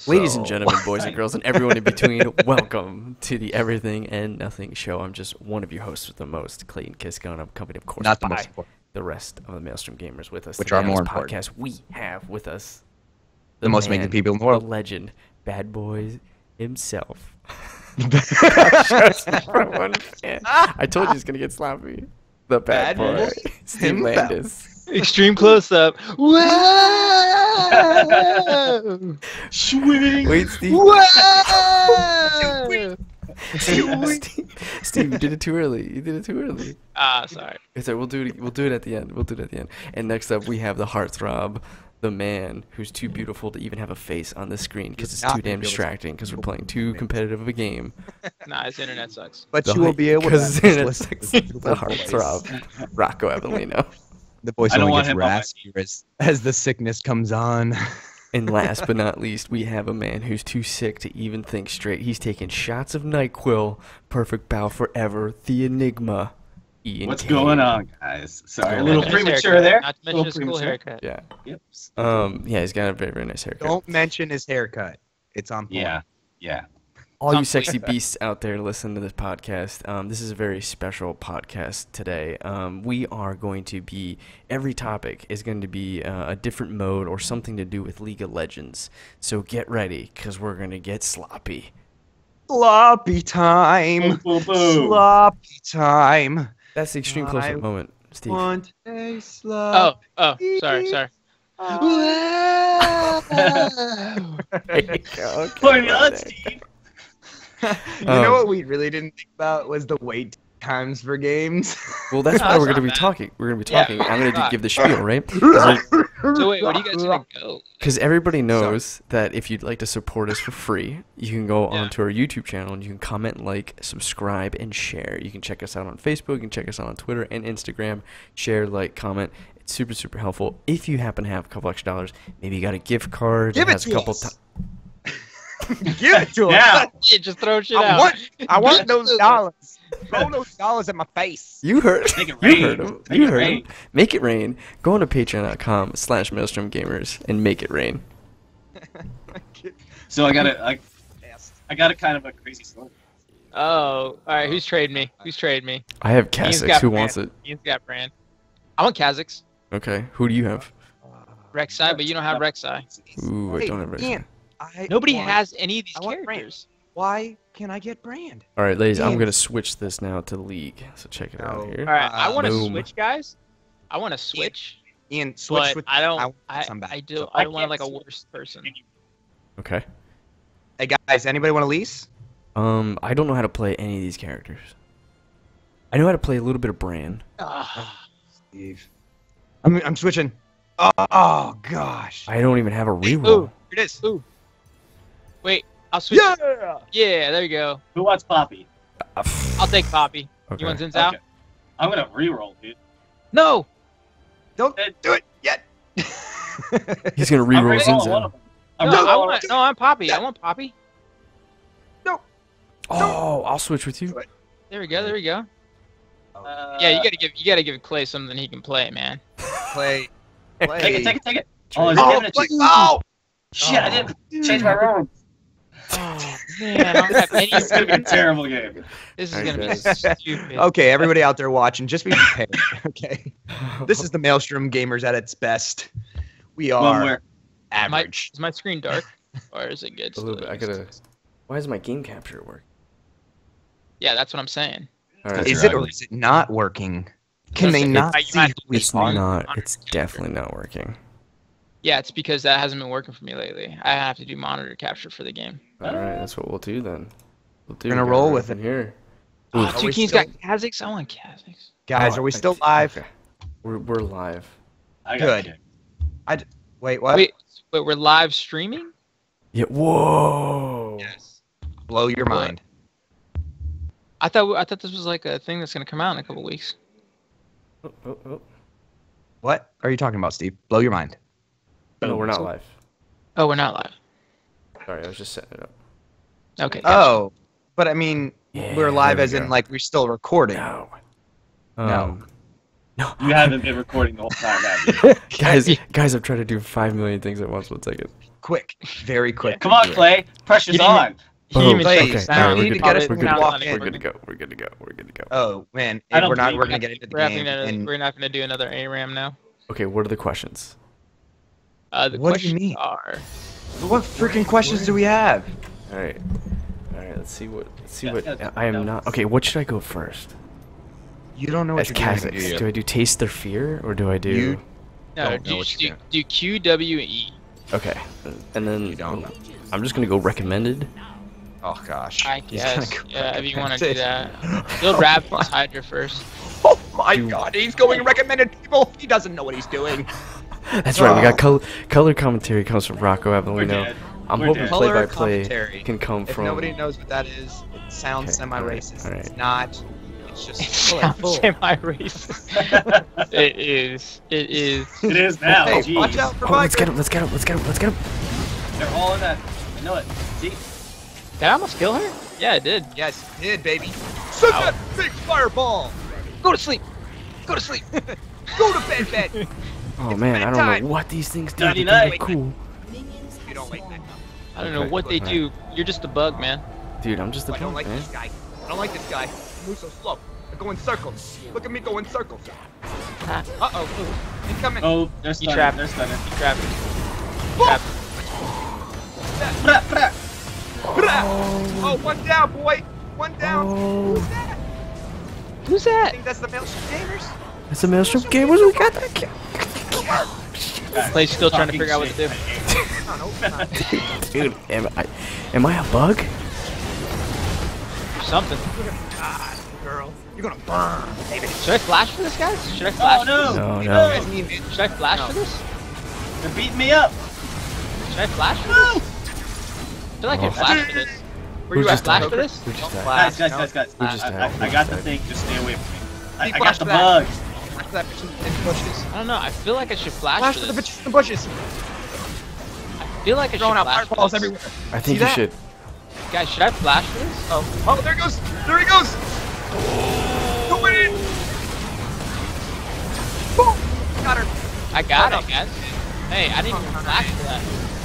Ladies and gentlemen, boys and girls, and everyone in between, welcome to the Everything and Nothing Show. I'm just one of your hosts with the most, Clayton Kisko, and I'm accompanied, of course, Not the by most important. the rest of the Maelstrom gamers with us. Which today are more on this important. podcast. We have with us The most amazing people in the world. the legend, Bad Boys himself. One fan. I told you he's gonna get sloppy. The bad boy, Steve Himself. Landis. Extreme close up. Whoa! Swing. Wait, Steve. Whoa! Steve, you did it too early. You did it too early. Sorry. It's all right, we'll do it at the end. We'll do it at the end. And next up, we have the heartthrob, the man who's too beautiful to even have a face on the screen because it's too damn distracting because we're playing too competitive of a game. Nah, his internet sucks. But you will be able to because the listen to the heartthrob, Rocco Avellino. The voice I don't only want gets him on my raspier as the sickness comes on. And last but not least, we have a man who's too sick to even think straight. He's taking shots of NyQuil. Perfect bow forever. The Enigma. Ian What's Kane. going on, guys? Sorry, a going little on? premature there. Not to Little mention his cool premature. haircut. Yeah. Yep. Yeah, he's got a very, very nice haircut. Don't mention his haircut. It's on point. Yeah. All you sexy beasts out there listen to this podcast. This is a very special podcast today. We are going to be, every topic is going to be a different mode or something to do with League of Legends. So get ready, because we're going to get sloppy. Sloppy time. Boom, boom, boom. Sloppy time. That's the extreme close-up moment, Steve. Want a sloppy. Sorry. Party on, Steve. You know what we really didn't think about was the wait times for games. Well, that's why That's we're going to not be bad. talking. We're going to be Yeah. talking. I'm going to give the spiel, right? So wait, what are you guys gonna go? Because everybody knows that if you'd like to support us for free, you can go Yeah. onto our YouTube channel and you can comment, like, subscribe, and share. You can check us out on Facebook, you can check us out on Twitter and Instagram. Share, like, comment. It's super, super helpful. If you happen to have a couple extra dollars, maybe you got a gift card. Give that it has to a couple us. Give it to us. Yeah. Yeah, just throw shit I out. want those dollars. Throw those dollars at my face. You heard. Make it You rain. heard him. Make You it heard rain. him. Make it rain. Go on to patreon.com/maelstromgamers and make it rain. So I got a kind of a crazy story. Oh, all right. Who's trading me? I have Ian's Kasich. got Who Brand. wants it? Ian's got Brand. I want Kazakhs. Okay. Who do you have? Rek'Sai, but you don't have Rek'Sai. Ooh, I don't have it. Ian, Nobody has any of these I want Brand. characters. Why can I get Brand? All right, ladies, I'm Ian. going to switch this now to League. So check it out No. here. All right, I want to Boom. switch, guys. I want to switch, Ian, switch but with. I don't. want I some back. I do. So- I don't want can't like a switch. worse person. Okay. Hey guys, anybody want to lease? I don't know how to play any of these characters. I know how to play a little bit of Bran. Steve. I'm switching. Oh gosh. I don't even have a Ooh, reroll. Here it is. ooh. Wait, I'll switch. Yeah. Yeah, there you go. Who wants Poppy? I'll take Poppy. Okay. You want Xin Zhao? Okay. I'm gonna reroll, dude. No. Don't do it yet. He's going to I'm reroll rerolling one Zinza. of them. I'm No, rerolling I'm Poppy. I want Poppy. Oh, I'll switch with you. There we go. There we go. Uh, Yeah, you gotta give Clay something he can play, man. Play. Take it. Oh, he's Oh, giving it to play. you. Oh. Shit, I didn't change my room. Oh man, I don't have any. It's gonna be a terrible game. This is Alright, gonna be guys. stupid. Okay, everybody out there watching, just be prepared. Okay. This is the Maelstrom Gamers at its best. We One are where average. Is my screen dark, or is it good? A little bit. I gotta. Why is my game capture work? Yeah, that's what I'm saying. All right. Is it or is it not working? Can they It's- not you see have who to- we It's are? not. It's definitely not working. Yeah, it's because that hasn't been working for me lately. I have to do monitor capture for the game. All right, that's what we'll do then. We'll do. We're gonna got roll with everything here. Oh, Are Two we Kings still- got Kazakhs. I want Kazakhs. Guys, Oh, are we I still see. live? Okay. We're live. I got Good. kicked. Wait, what? Wait, we're live streaming? Yeah. Whoa. Yes. Blow your mind. I thought this was like a thing that's gonna come out in a couple weeks. Oh. What are you talking about, Steve? Blow your mind. No, we're not live. Oh, we're not live. Sorry, I was just setting it up. Okay. gotcha. Oh, but I mean, Yeah, we're live there we as in go. like we're still recording. No. No. No. You haven't been recording the whole time, have you? Guys, I've tried to do 5 million things at once. 1 second. quick, very quick. Come on, Clay. Pressure's You didn't- on. He didn't even Clay, check the you sound. need to get us We're to not walk letting in. it We're work. good to go. We're good to go. We're good to go. Oh man, I don't we're not. believe We're it. gonna get into the We're game. we're not gonna do another Aram now. Okay, what are the questions? The What do you questions mean? are. What freaking questions do we have? All right. All right. Let's see what. Let's see Yeah, what. yeah, I am yeah. not. Okay. What should I go first? You don't know what As you're Kazakh, doing, do you? do I do taste their fear or do I do? You No, Don't know do, what do, you're do Q, W, and E. Okay. And then You don't know. I'm just gonna go recommended. Oh gosh. I He's guess. gonna go Yeah, if you want to do recommended. that. Build Raptors Hydra first. Oh my Dude. god, he's going recommended people. He doesn't know what he's doing. That's right. We got Oh. color commentary comes from Rocco We're Avellino. dead. I'm We're hoping dead. Color play-by-play commentary. can come If from. nobody knows what that is, it sounds Okay, semi-racist. alright, It's not. It's just It colorful. sounds semi-racist. It is. It is. It is now. Hey, Jeez. watch out for Oh, let's Viper. get him! Let's get him! Let's get him! Let's get him! They're all in that. I know it. See? Did I almost kill her? Yeah, I did. Yes, you did, baby. Send that big fireball. Go to sleep. Go to sleep. Go to bed, bed. Oh It's man, I don't bedtime. know what these things do. But 99. they're cool, You don't wake that up. I don't know Okay. what they do. You're just a bug, man. dude. I'm just a I don't punk, like man. this guy. I don't like this guy. He moves so slow. I go in circles. Look at me go in circles. Uh-oh. Incoming. Oh, they're You stunning. trapped. They're stunning. You trapped. Bra, bra. Oh, one down, boy. One down. Who's that? Who's I that? think that's the Maelstrom Gamers. It's a Maelstrom game. We got that kill. Clay's still trying to Fucking figure out what to do. shit. No, no, it's not. Dude, am I a bug? Something. God, girl. You're gonna burn, baby. Should I flash for this, guys? Should I flash? Oh no! No, You no. guys need me. Should I flash No. for this? They're beating me up. Should I flash for No! this? I feel like I Oh. flash for this. Where Who you just at, flash died? for this? Who just Don't died? flash. Guys. Who just died? I got the thing. Just stay away from me. I Flash got the for that. bug. Flash for that bitch in the bushes. I don't know. I feel like I should flash, Flash for for the this. bitches in the bushes. I feel like I should Throwing out flash for fireballs this. everywhere. I think See you that? should. Guys, should I flash for this? Oh, there he goes. There he goes. Go in. Boom. Got her. I got Oh, it, guys. Hey, I didn't even flash for that.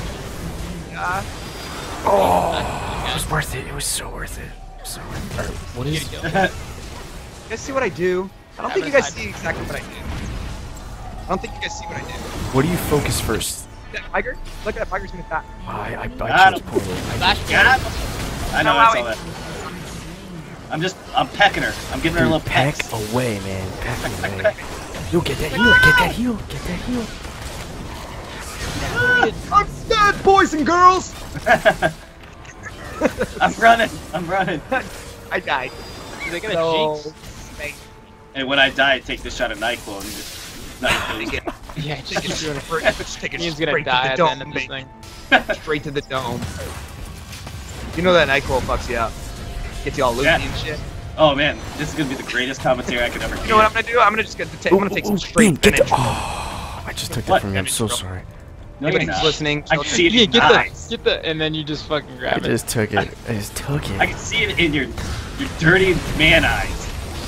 Oh, it was worth it. It was so worth it. So worth it. Alright, what is? You guys see what I do? I don't think you guys see exactly what I do. I don't think you guys see what I do. What do you focus first? That tiger? Look at that tiger's gonna die. I Got chose him. poorly. Flash for Got this. him. I know. I saw that. I'm pecking her. I'm giving her a little Dude, peck peck. away, man. Peck away. Yo, get that heal. Get that heal. Get that heal. I'm dead, boys and girls. I'm running. I'm running. I died. They're gonna So, jinx. And when I die, I take this shot of NyQuil and just take it. Yeah, Take it just straight. Take it Ian's gonna straight die to at the the dome, end of this baby. thing. Straight to the dome. You know that NyQuil fucks you up. Gets you all loopy Yeah. and shit. Oh man, this is gonna be the greatest commentary I could ever You know what I'm gonna do? I'm gonna just get the I'm gonna take some straight get finish. the, oh, I just took that What? from you. I'm so sorry. No, Anybody you're who's not. listening, I can see it Yeah, in get your the, eyes. get the, and then you just fucking I grab it. just took it. I just took I it. can see it in your dirty man eyes.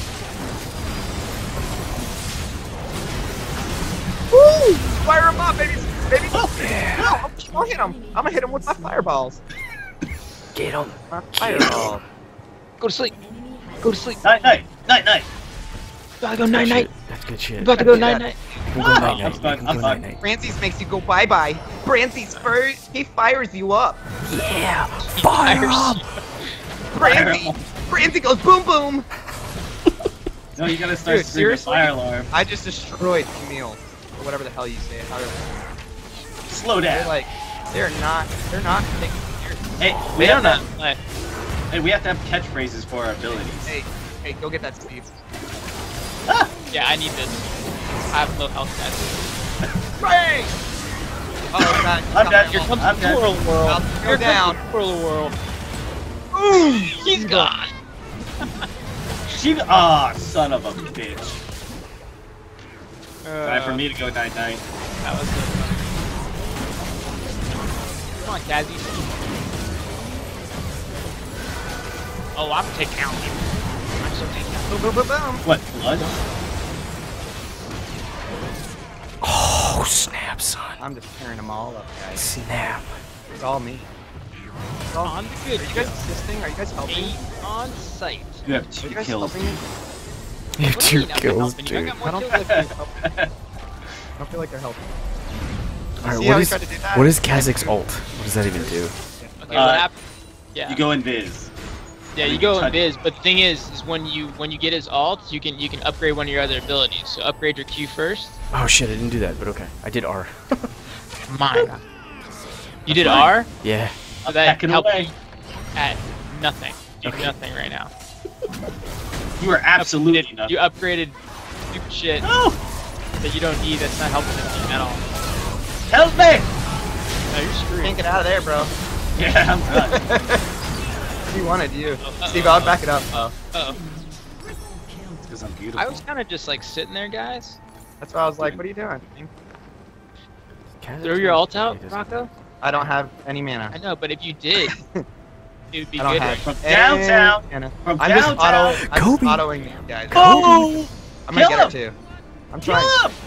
Woo! Fire him up, baby! Baby! Yeah. No, I'll hit him. I'm gonna hit him with my fireballs. Get him. My fireball. Go to sleep. Go to sleep. Night, night, night, night. Gotta go night night. That's good shit. About to go night night. We can go night I'm night. fine, We can I'm go fine. night night. Francis makes you go bye-bye. Francis first, he fires you up. Yeah. Fire up. Francis! Francis goes boom boom! No, you gotta start Dude, screaming seriously? fire alarm. I just destroyed Camille. Or whatever the hell you say it. However. Slow They're down. like, they're not taking it seriously. Hey, We we have don't to. know. Hey, we have to have catchphrase for our abilities. Hey, go get that, Steve. Ah! Yeah, I need this. I have no health, guys. Bang! Oh god, I'm dead. Here comes I'm the dead. twirl world. I'll go Here down. comes the twirl world. Ooh! He's gone. She. Ah, son of a bitch. Time for Uh, me to go night night. That was good. Come on, Kazzy. Oh, I'm taking out you. I'm so taking out. Boom, boom, boom, boom. What blood? Oh, snap, son. I'm just tearing them all up, guys. Snap. It's all me. It's all On me. the good. Are you guys assisting? Are you guys helping? 8 on site. You have Are 2 you guys kills. helping me? You have What do you 2 mean I'm kills, helping you? I dude. got more I don't kills feel like than they're helping. I don't feel like they're helping. Alright, See what how he is tried to do that? what is Kazac's ult? What does that even do? Okay, what happened? Yeah. You go in Viz. Yeah, you go in Biz, but the thing is when you get his ult, you can upgrade one of your other abilities. So upgrade your Q first. Oh shit, I didn't do that, but okay. I did R. Mine. You did Fine. R? Yeah. So that Packing helped away. you at nothing. Do nothing right now. You are absolutely nothing. You upgraded stupid shit No! that you don't need. That's not helping the team at all. Help me! No, you're screwed. Can't get out of there, bro. Yeah, I'm done. He wanted you. Uh-oh. Steve, I'll back it up. Uh-oh. Because I'm beautiful. I was kind of just like sitting there, guys. That's why I was like, what are you doing? Throw your ult out, Rocco. I don't have any I mana. know, but if you did, it would be I don't good. have Right? From downtown. any mana. From I'm just downtown. I'm just Kobe. autoing these guys. Oh! I'm gonna Kill get her him. too. I'm Kill trying. him!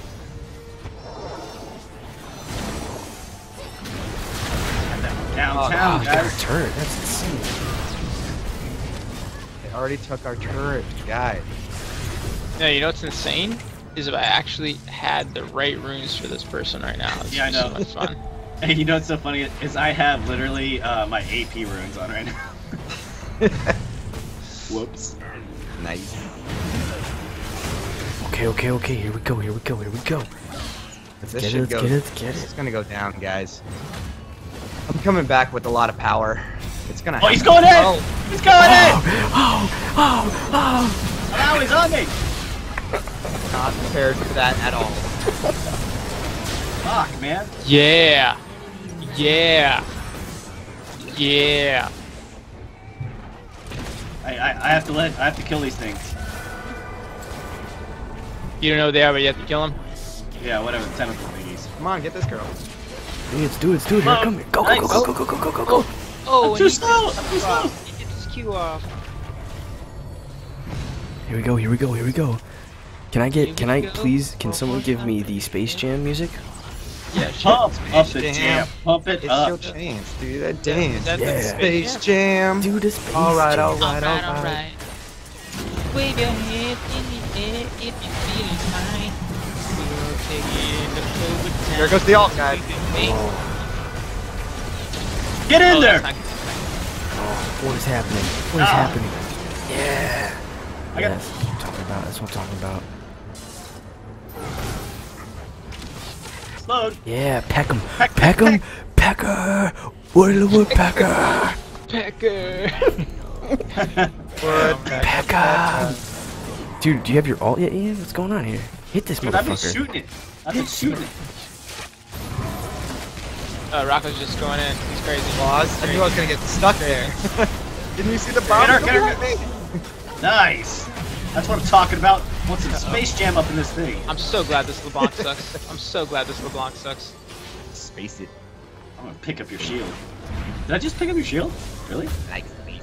Downtown, Oh, we got our guys. turret. That's insane. They already took our turret, guys. No, you know what's insane? Is if I actually had the right runes for this person right now. It's Yeah, I know. So much fun. Hey, you know what's so funny is I have literally my AP runes on right now. Whoops. Nice. Okay. Here we go. Let's This get should it. go. Let's get It's it. gonna go down, guys. I'm coming back with a lot of power. It's gonna. Oh, he's happen. going in! Oh, He's going in! Oh! Oh, he's on me! not prepared for that at all. Fuck, man. Yeah. I have to I have to kill these things. You don't know who they are, but you have to kill them. Yeah, whatever, the tentacle thingies. Come on, get this girl. Let's do it. Here, come here. Go. Nice. Go. Oh, I'm too slow! I'm too slow! He gets his Q off. Here we go. Can I please, can someone give me the Space Jam music? Yeah, sure. Pump up the Jam. jam. Pump it It's up. your chance, do that dance. That's Yeah. the Space Jam. Do the Space Alright, Jam. alright. Wave your hand in the air if you're feeling fine. We'll take it over time. There goes the ult, guys. Get in there! What is happening? Yeah. I got- That's what I'm talking about. Slowed. Yeah, peck him. Peck, Peck him. peck. Pecker. Woodley Woodpecker. Pecker. Pecker. Dude, do you have your ult yet, Ian? What's going on here? Hit this Dude, I've been motherfucker. shooting it. I've been shooting it. Rocco's just going in. He's crazy. Well, I knew I was gonna get stuck there. Didn't you see the bomb? Get her. Nice. That's what I'm talking about. Want some Space Jam up in this thing. I'm so glad this LeBlanc sucks. Space it. I'm gonna pick up your shield. Did I just pick up your shield? Really? Like,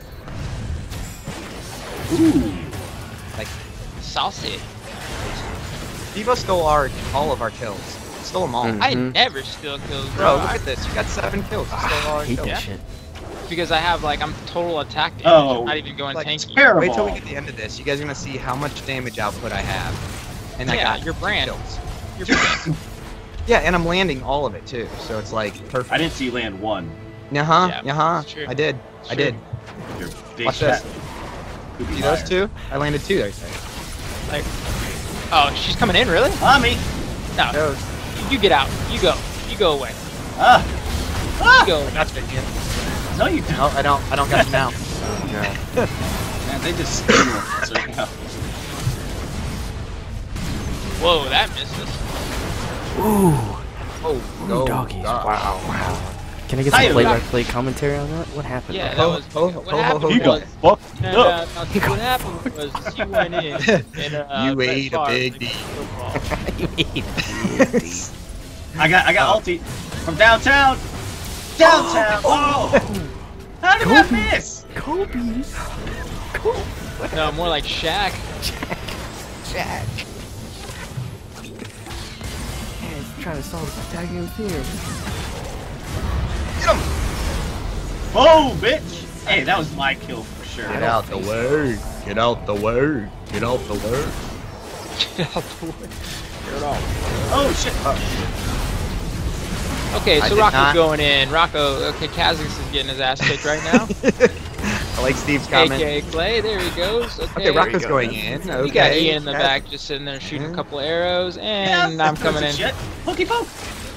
Ooh. like. Saucy. Diva stole all of our kills. Stole them all. I never steal kills, Bro, look at this. You got 7 kills. You stole all I our hate kills. that shit. Because I have I'm total attack damage. Oh. I'm not even going Like, tanky. terrible. Wait till we get to the end of this. You guys are gonna see how much damage output I have. And I Yeah, got your 2 brand. kills. You're bad. Yeah, and I'm landing all of it too. So it's like perfect. I didn't see you land one. Yeah, Yeah, it's true. I did. It's I true. did. You're big Watch this. fat poopy See those liar. 2? I landed 2 there. Oh, she's coming in, really? On me. No. Those. You get out. You go. You go away. Ah. You go away. That's it, Ian. No, you don't. No, I don't got you now. Man, they just steal us right now. Whoa, that misses. Ooh. Oh, Ooh, doggies. Wow. Can I get Hi, some Rock. play-by-play commentary on that? What happened? Yeah, Ho, that was. ho, What ho, happened ho, You ho. go was. fucked No, up. what happened was you went in and You ate a Brett big Favre D. football. I got ulti from downtown. Downtown. Oh. How did that miss? Kobe. No, more like Shaq. Jack. trying to solve the tag game theme. Get him! Whoa, bitch! Hey, that was my kill for sure. Get out the way. Get out the way. Get out the way. Get out the way. Get it off. Oh shit! Okay, I so did Rocco's not- going in. Rocco, okay, Kazakh is getting his ass kicked right now. I like Steve's comment. AKA Clay, there he goes. Okay, Okay, Rocco's go, going man. in. Okay. we got Ian in the Kaz- back just sitting there shooting a couple arrows, Yeah, and I'm coming in. Shit. Pokey poke.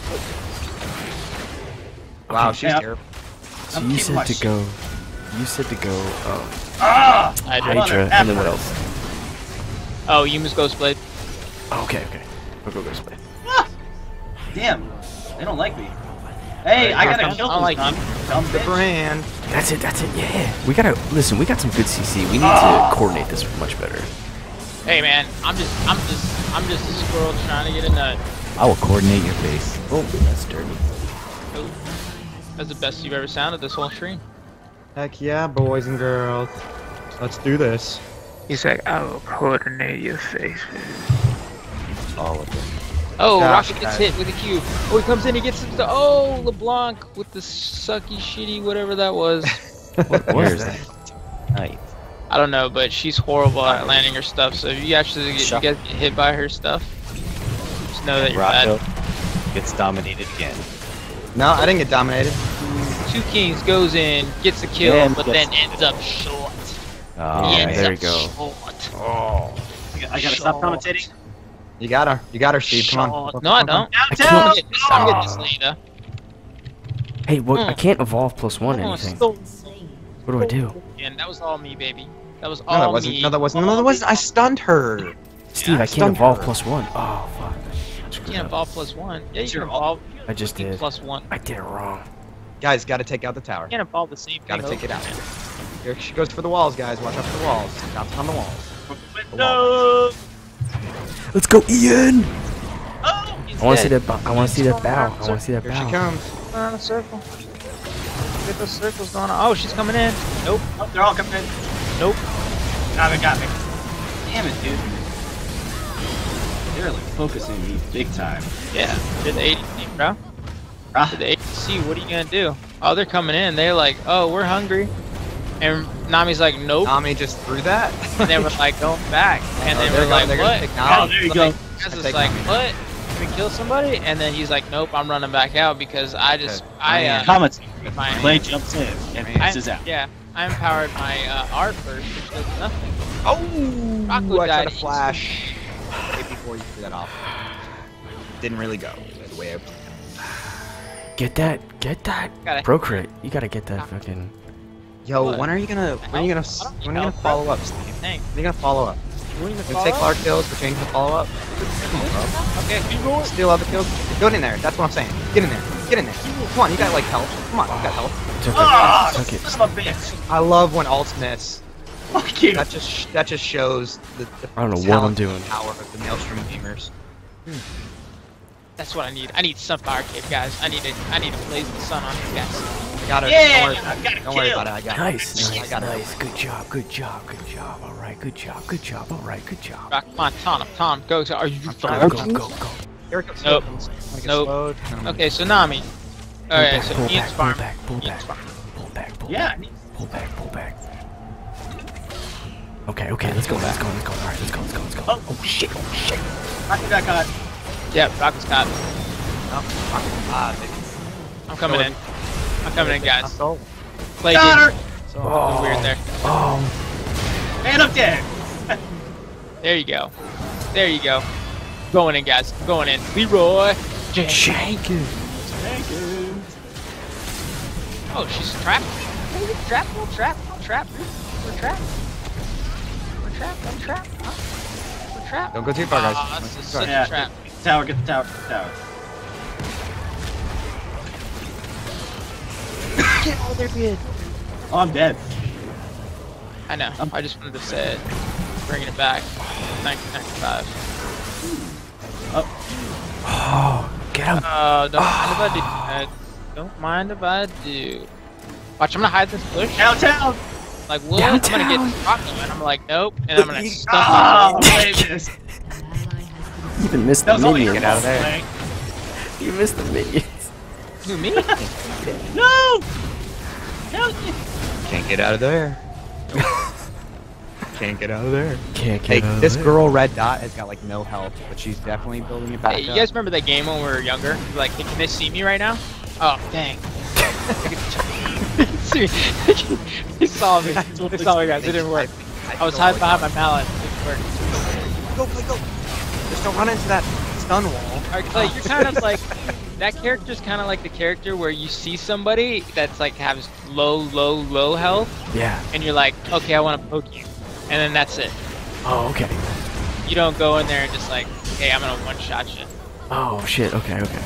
Wow, she's Yeah. terrible. So I'm you keeping my said to shit. go. You said to go. Ah! I did. Hydra, and then what else? Oh, Yuma's Ghostblade. Oh, okay. We'll go this way. Ah! Damn, they don't like me. Hey, I gotta kill I them, like son. Dumb The bitch. brand. That's it. Yeah. We gotta listen. We got some good CC. We need Ah. to coordinate this much better. Hey man, I'm just a squirrel trying to get a nut. I will coordinate your face. Oh, that's dirty. Ooh. That's the best you've ever sounded this whole stream. Heck yeah, boys and girls. Let's do this. He's like, I will coordinate your face. All of them. Oh, Gosh, Rocket gets guys. hit with a cube. Oh, he comes in, he gets the. Oh, LeBlanc with the sucky, shitty, whatever that was. What Where's was that? Night. I don't know, but she's horrible at landing her stuff. So if you actually get, you guys get hit by her stuff, just know that you're Rocco bad. gets dominated again. No, I didn't get dominated. Two Kings goes in, gets a kill, And but gets- then ends up short. Oh, He yeah, ends there up you go. short. Oh. I gotta stop commentating. You got her. You got her, Steve. Come on. Short. No, I don't. Downtown! I'm getting this later. Hey, what? I can't evolve +1 Oh, anything. still- What do I do? And that was all me, baby. That was No, all that wasn't. me. No, that wasn't. No, that wasn't. I stunned her. Steve, I can't stunned evolve her. +1. Oh fuck. I You screwed can't up. evolve +1. Yeah, you Sure. can evolve I just did. +1. I did it wrong. Guys, gotta take out the tower. You can't evolve the same Gotta thing take it over out. again. Here she goes for the walls, guys. Watch out for the walls. Bounce on the walls. No! Let's go, Ian. Oh! He's I want to see dead. that. I want to see that bow. I want to see that Here she bow. comes. Going on a circle. Get those circles going on. Oh, she's coming in. Nope. Oh, they're all coming in. Nope. Got me. Damn it, dude. They're like focusing me big time. Yeah. Did the ADC, bro. Ah. Did the ADC. What are you gonna do? Oh, they're coming in. They're like, oh, we're hungry. And Nami's like, nope. Nami just threw that. And they were like, going back. And Oh, they they're were like, they're gonna what? take Oh, Nami. there you go. Guys I is take like, Nami. what? Can we kill somebody? And then he's like, nope, I'm running back out because I just, Okay. Comments. my, Clay jumps in and passes out. yeah, I empowered my art first, which does nothing. Oh! Rocco I tried died to flash right before you threw that off. Didn't really go the way I planned. Get that. Get that. Gotta- Procrit. You gotta get that fucking. Yo, What? when are you gonna follow up, Steve? Thanks. When are you gonna follow up? When You take our kills, we're changing the follow up. Okay, keep going. Steal other kills. Go in there. That's what I'm saying. Get in there. Get in there. Come on, you got like health. Come on, you got health. Took Ah, it. Took it. son of a bitch. I love when ults miss. Fuck you. That just shows the I don't know what talent I'm doing. and power of the Maelstrom gamers. That's what I need. I need Sunfire Cape, guys. I need to blaze the sun on you guys. I got her. Yeah, Don't worry, I got a don't worry kill. about it. I got her. Nice. I Nice. got her. Nice. Good job. Good job. Good job. All right. Good job. Good job. All right. Good job. Rock, come on, Tom, go. Are you I'm fine? trying. Go. Here it comes. Nope. Here it comes. I'm gonna get Nope. slowed. Okay, so Nami. Alright, so Pull Ian's back. Pull farm. back. Pull Ian's back. farm. Pull back. Pull Yeah. back. Pull back. Pull back. Okay. Okay. Let's go. Let's go. Let's go. All right. Let's go. Let's go. Let's go. Oh. Oh shit. Oh shit. I got caught. Yep, Rocket's got it. Baby. I'm coming in. I'm coming in, guys. So, Play Got game. her. so Oh. Weird there. Oh. And I'm dead. There you go. There you go. Going in, guys. Going in. Leroy. Shankin. Oh, she's trapped. Hey, trap, no trap, no trap. We're trapped. We're trapped, I'm trapped. Huh? We're trapped. Don't go too far, guys. Aw, Don't this go is too far. such Yeah. a trap. Get the tower. Get the tower. Get the tower. Oh, they're good. Oh, I'm dead. I know. I just wanted to say it. Bringing it back. 1995. Oh. Get him. Don't mind if I do that. Don't mind if I do. Watch, I'm gonna hide this bush. Downtown. Like, what? I'm gonna Downtown. get Rocco, and I'm like, nope. And I'm gonna Oh, stun wait a minute. Even missed That the was only minion. Get out of there. Flank. You missed the minions. Who, me? No! Help me! Can't get out of there. Can't get out of there. Can't Hey, get out of this there. girl Red Dot has got like no health, but she's definitely building it back Hey, you up. guys remember that game when we were younger? Like, can they see me right now? Oh, dang. See me. He saw me. They saw me, guys. It didn't work. I was hiding behind my mallet. It didn't work. Go, play, go. Just don't run into that stun wall. Alright, Clay, you're kind of like... That character's kind of like the character where you see somebody that's like has low health, Yeah. and you're like, okay, I want to poke you. And then that's it. Oh, okay. You don't go in there and just like, hey, I'm gonna one-shot you. Oh, shit. Okay, okay.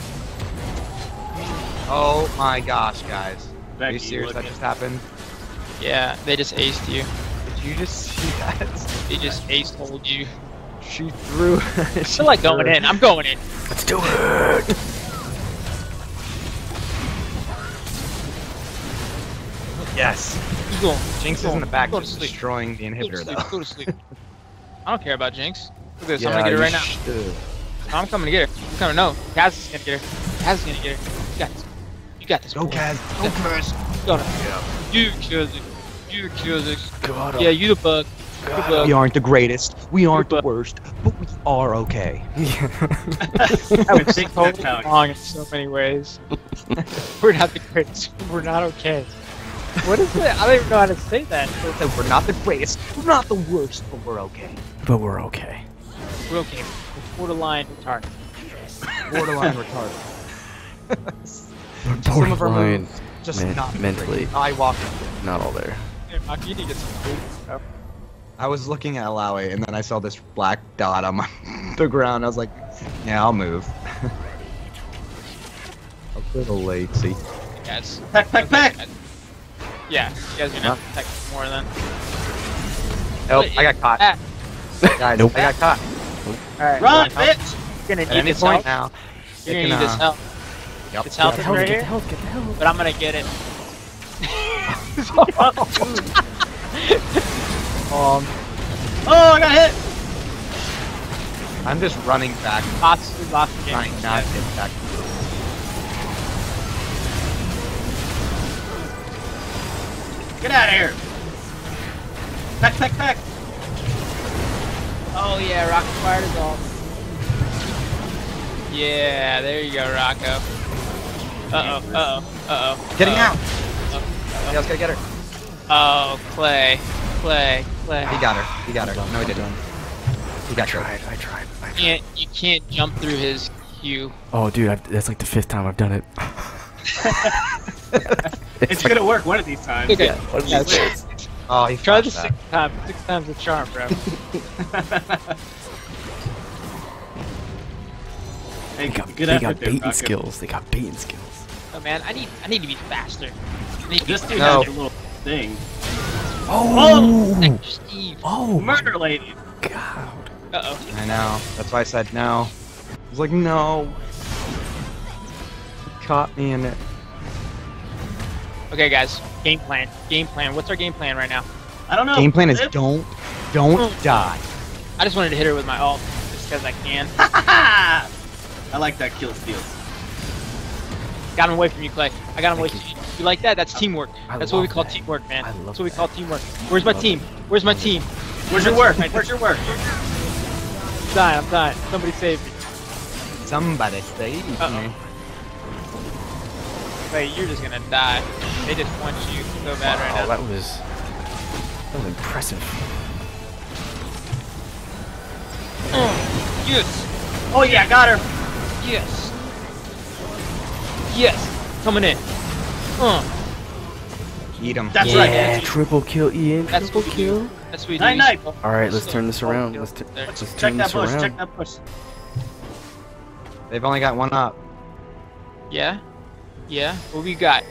Oh my gosh, guys. Are you Becky, serious? look That at- just happened? Yeah, they just aced you. Did you just see that? They just ace-holed you. She threw. I feel like going in. I'm going in. Let's do it. Yes. Who's going? Jinx is in the back Go to just sleep. destroying the Go to inhibitor, sleep. though. Go to sleep. I don't care about Jinx. Look at this. I'm gonna get her right now. No, I'm coming to get her. I'm coming. No, Kaz is gonna get her. Kaz is gonna get her. You got this. You got this. Go, boy. Kaz. Go, Kaz. Go to. You kill this. You kill this. God, Yeah, you the bug. You the bug. We aren't the greatest. We aren't the Goodbye. worst, but we are okay. That was think so that's how it wrong in so many ways. We're not the greatest. We're not okay. What is it? I don't even know how to say that. So we're not the greatest. We're not the worst, but we're okay. But we're okay. We're okay. We're borderline retarded. Borderline retarded. Borderline, of our moves, just men- not mentally, great. I walked. not all there. Hey, Mark, you need to get some food. Bro. I was looking at Alawi, and then I saw this black dot on the ground. I was like, yeah, I'll move. A little lazy. Guys. Peck, peck, peck! Yeah, you guys are gonna have to text more then. Oh, I got caught. Ah, Guys, Nope. I got caught. Alright, Run, Run. bitch! you're gonna At need any this point help. now. You're it gonna need can, this help. Yep. This help Get is the help, right get here, the help, get the help. but I'm gonna get it. Oh, I got hit! I'm just running back, Lots of games. trying not to get back. Get out of here! Peck, peck, peck! Oh yeah, Rocco fired his ult. Yeah, there you go, Rocco. Uh-oh. Getting out. Uh-oh. Somebody else gotta get her. Oh, Clay. He got her. He got her. No, he didn't. He got her. I tried. You can't jump through his queue. Oh, dude, that's like the 5th time I've done it. It's gonna work one of these times. Okay. Yeah, one of Yeah, these days. Oh, he Try the flashed 6th time. 6 times the charm, bro. Hey, They got, good they effort got there, baiting Rocco. skills. They got baiting skills. Oh man, I need to be faster. I need to be This dude No. has a little thing. Oh! faster. Steve. Oh! Murder lady! God. Uh-oh. I know. That's why I said no. I was like, no. He caught me in it. Okay, guys. Game plan. What's our game plan right now? I don't know. Game plan is Live? don't die. I just wanted to hit her with my ult, just because I can. I like that kill steal. Got him away from you, Clay. I got him away from Thank you. You like that? That's teamwork. I That's what we love call that. teamwork, man. I love That's what we that. call teamwork. Where's my team? Where's my team? Where's your work? Where's your work? I'm dying. Somebody save me. Somebody save me. Uh-oh. Clay, you're just gonna die. They just want you so bad right Wow, now. that was impressive. Yes! Oh yeah, got her! Yes! Yes! Coming in. Eat him. That's Yeah, right, Nancy. triple kill, Ian. That's Triple what we do. kill. That's what we do. Night, night. All right, let's turn this around. Let's There. let's Check turn that this push, around. check that push. They've only got one up. Yeah? Yeah? What we got?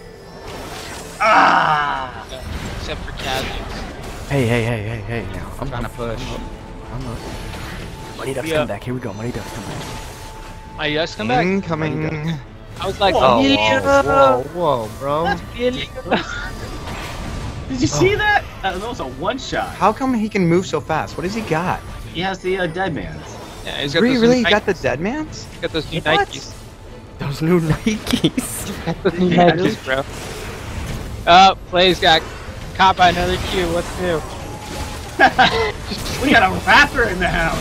Ah! Except for Kaz. Hey! Now I'm trying to push. I'm up. Money Ducks Yeah. come back. Here we go. Money Ducks come back. My yes, come back. Incoming. I was like, Oh, yeah. whoa, bro. That's really Did you see that? That was a one shot. How come he can move so fast? What does he got? He has the dead man's. Yeah, he's got Really, those really? He new got the Nikes. dead man's? He's got those new What? Nikes. Those new Nikes. Those new Nikes, bro. Oh, Play's got caught by another Q. What's new? We got a rapper in the house.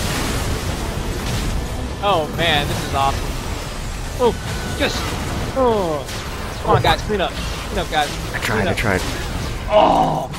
Oh man, this is awesome. Oh, just. Oh. Come on, guys. Clean up. Clean up, guys. I tried. Oh.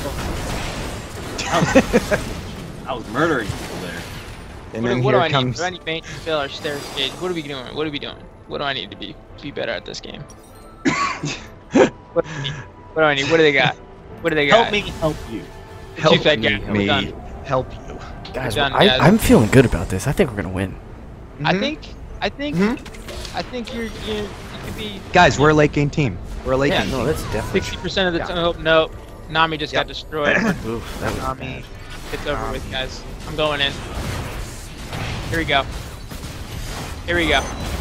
I was murdering people there. And What then do here I need? comes. Do I need paint, fill, or stair gauge? What are we doing? What are we doing? What do I need to be better at this game? What do I need? What do I need? What do they got? What do they got? Help me help you. Too fat guy. We're done. Help you. Guys, Done, guys. I'm feeling good about this. I think we're gonna win. I Mhm. think you could be. Guys, we're a late game team. We're a late Yeah, game. No, that's definitely. 60% of the time. Oh, no. Nami just got destroyed. Oof, that was Nami. It's over with, guys. I'm going in. Here we go. Here we go.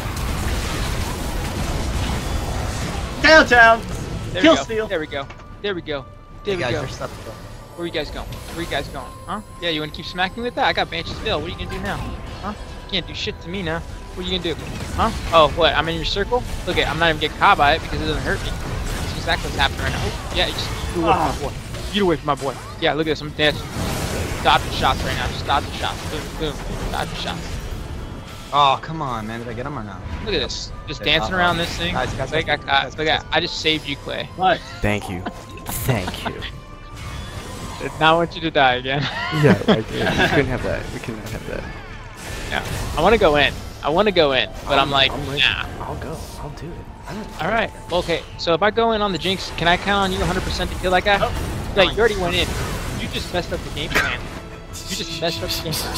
Downtown. There Kill we go. steal. There we go. There we go. There we Guys, go. there's stuff to go. Where you guys going? Where you guys going? Huh? Yeah, you want to keep smacking with that? I got Banshee's Bill. What are you gonna do now? Huh? You can't do shit to me now. What are you gonna do? Huh? Oh, what? I'm in your circle? Look at, I'm not even getting caught by it because it doesn't hurt me. That's exactly what's happening right now. Oh, yeah, you just get away from my boy. Get away from my boy. Yeah, look at this. I'm dancing. Dodging shots right now. Just dodging shots. Boom, boom. Dodging shots. Oh, come on, man. Did I get him or not? Look at this. Just dancing around this thing. Guys, Clay got caught. Look at, I just saved you, Clay. What? Thank you. Thank you. Did not want you to die again. Yeah, I did. We couldn't have that. We cannot have that. Yeah. I want to go in. I want to go in, but I'm like, ready. nah. I'll go. I'll do it. I don't. All right. Well, okay. So if I go in on the Jinx, can I count on you 100% to kill that guy? Oh, Like you already went in. You just messed up the game plan. You just messed up the game plan.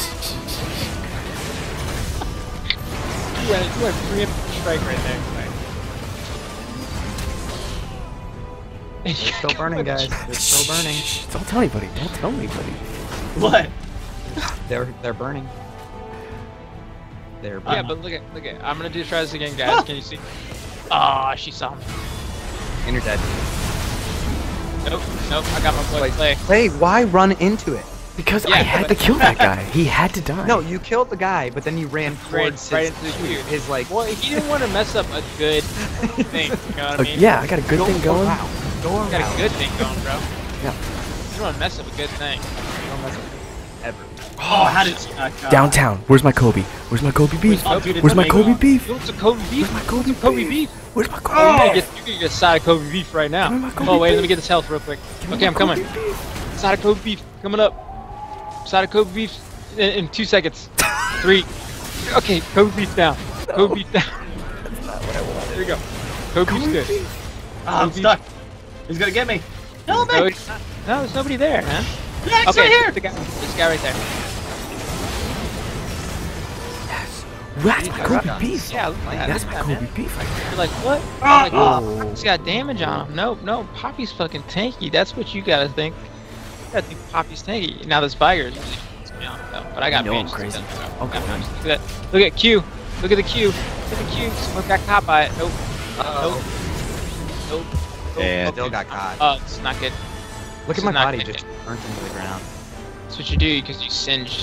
You went preemptive strike right there. They're still burning, guys. They're still burning. Shh, don't tell anybody. Don't tell anybody. What? They're burning. They're Yeah, burning. but look at. I'm gonna try this again, guys. Can you see? Ah, she saw me. And you're dead. Nope. I got my boy Clay. Hey, why run into it? Because Yeah, I had to but- kill that guy. He had to die. No, you killed the guy, but then you ran Ran towards right his, into the queue. his like. Well, he didn't want to mess up a good thing. You know what I mean? Yeah, I got a good thing going. Go You got a good thing going, bro. Yeah. You don't want to mess up a good thing. Ever. Oh, how did you not die? Downtown. Where's my Kobe? Where's my Kobe beef? Oh, dude, Where's my it's Kobe not beef? You want some Kobe beef? Where's my Kobe Kobe beef? beef? Where's my Kobe You're beef? gonna get a side of Kobe beef right now. Give me my Kobe Oh wait, let me beef. get this health real quick. Give me Okay, my I'm coming. Kobe beef. Side of Kobe beef coming up. Side of Kobe beef in 2 seconds. 3. Okay, Kobe beef down. Kobe beef down. That's not what I wanted. There we go. Kobe beef's good. Oh, I'm stuck. He's gonna get me. Help No, me! there's nobody there, man. Yeah, it's Okay, right here. this guy right there. That's my Kobe beef. Yeah, look at that. That's Look my at that, Kobe man. beef right there. You're like, what? Oh, I'm like, oh. oh, he's got damage on him. No, Poppy's fucking tanky. That's what you gotta think. You gotta think Poppy's tanky. Now this Viger usually puts me off, though, but I got know I'm Banshee crazy. still, so Okay. I got Banshee. Look at that. Look at Q. Look at the Q. Look at the Q. Someone got caught by it. Nope. Nope. And Still got caught. Oh, it's not good. Look this at my is not body good. just burnt into the ground. That's what you do because you singed.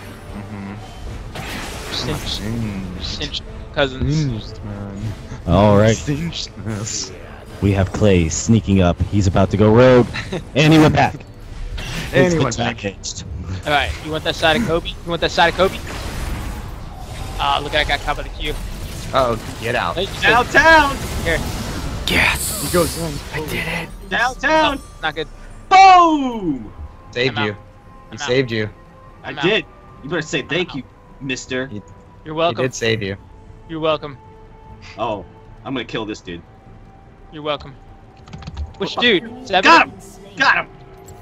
Mm-hmm. Singed cousins. all right, we have Clay sneaking up. He's about to go rogue, and he went back. And he went It's back. packaged. All right, you want that side of Kobe? You want that side of Kobe? Ah, look, I got caught by the Q. Oh, get out. Hey, you said- Downtown! Here, Yes. He goes in. I did it. Downtown! not good. Boom! Saved I'm you. out. He I'm out. saved you. I I'm out. did. You better say thank you, mister. You're He welcome. did save you. You're welcome. Oh, I'm gonna kill this dude. You're welcome. Which dude? 7? Got him! Got him!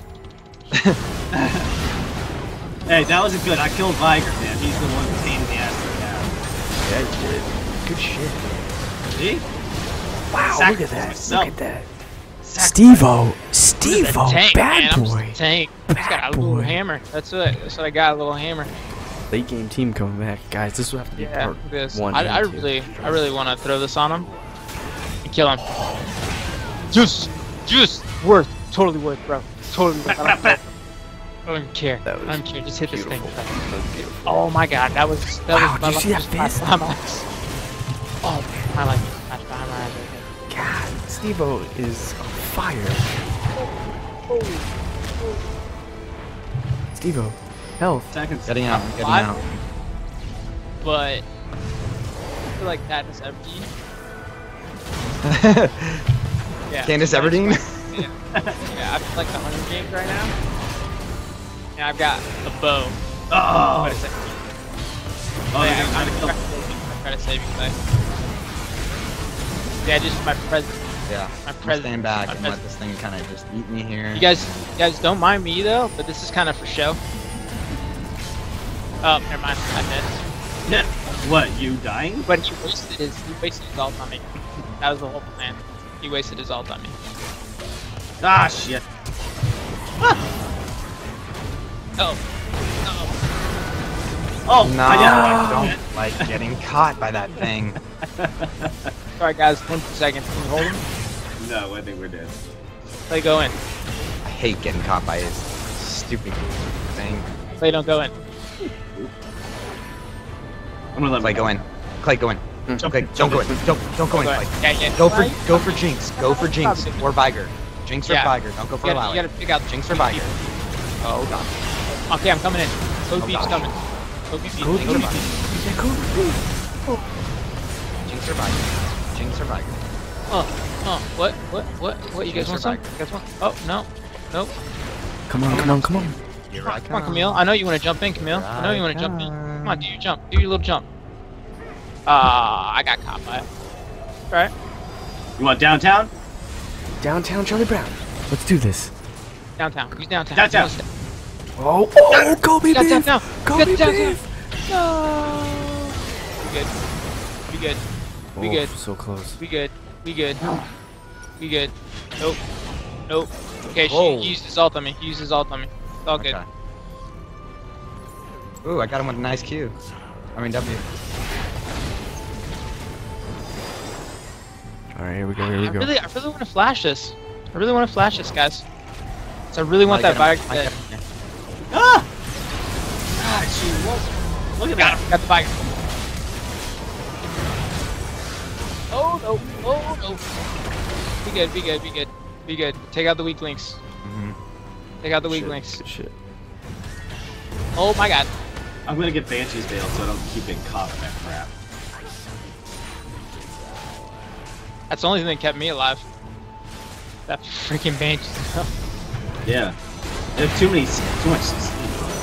Hey, that wasn't good. I killed Viger, man. He's the one pain in the ass to Yeah, you did. Good shit. have. See? Wow, look at Sacrifice that. myself. Look at that. Sacrifice. Steve-O. The Steve-O. tank, man. Bad I'm boy. just a tank. I just got Bad a little boy. hammer. That's what I got. A little hammer. Late game team coming back. Guys, this will have to be Yeah. part Look at this. 1 I and 2. really want to throw this on him and kill him. Just worth. Totally worth, bro. Totally worth. I don't care. That was I don't care. Just hit this thing. beautiful. That was beautiful. Oh my god, that was Wow, my did you see that luck. fist? My max. Oh man. I like it. Flash behind my eyes right there. God, Steve-O is on fire. Steve-O, health. Seconds. Getting out. Getting Five? out. But I feel like that is empty. Yeah. Candace Everdeen. Yeah, I feel like the Hunger Games right now. And I've got a bow. Oh! Wait a second. Oh, Yeah, you're I'm trying to kill. trying to save you, Clay. Yeah, just my presence. Yeah. My I'm presence. staying back My and let presence. this thing kind of just eat me here. You guys don't mind me though, but this is kind of for show. Oh, never mind. I missed. Yeah. What, you dying? But he wasted his ult on me. That was the whole plan. He wasted his ult on me. Ah, shit. Oh. Oh, No, I I don't like getting caught by that thing. Sorry guys, 1 second. Can you hold him? No, I think we're dead. Clay, go in. I hate getting caught by his stupid thing. Clay, don't go in. I'm gonna let Clay, go in. Clay, go in. Okay, don't go in. Don't go in, Clay. Yeah. Go for Jinx. Go for Jinx or Viger. Jinx or Yeah. Viger. Don't go for You Lally. gotta pick out Jinx or Viger. Oh god. Okay, I'm coming in. Go beef's gosh. coming. Go beef. Go Go beef. beef. Jinx or Viger. Jinx or Viger. What? You guys want some? Jinx or You guys want? Oh, no. Nope. Come on. Here Come on, Camille. I know you want to jump in, Camille. I know you want to jump in. Come on, do your jump. Do your little jump. I got caught by it. Right? You want downtown? Downtown Charlie Brown. Let's do this. Downtown. Who's downtown? Downtown. Oh, Kobe beef. Downtown. Kobe Downtown. beef. No. We good. We Oh, good. so close. We good. Nope. Okay, Whoa. he used his ult on me. It's all good. Okay. Ooh, I got him with a nice Q. I mean W. All right, here we go. I really want to flash this. Guys. So I really want that Viger. Ah! God, she was. Look at that. Got the Viger. Oh no. Be good. Take out the weak links. Take out the weak links. Good shit. Oh my god. I'm gonna get Banshee's Veil so I don't keep getting caught in that crap. That's the only thing that kept me alive. That freaking Banshee. Yeah. There's too much sleep.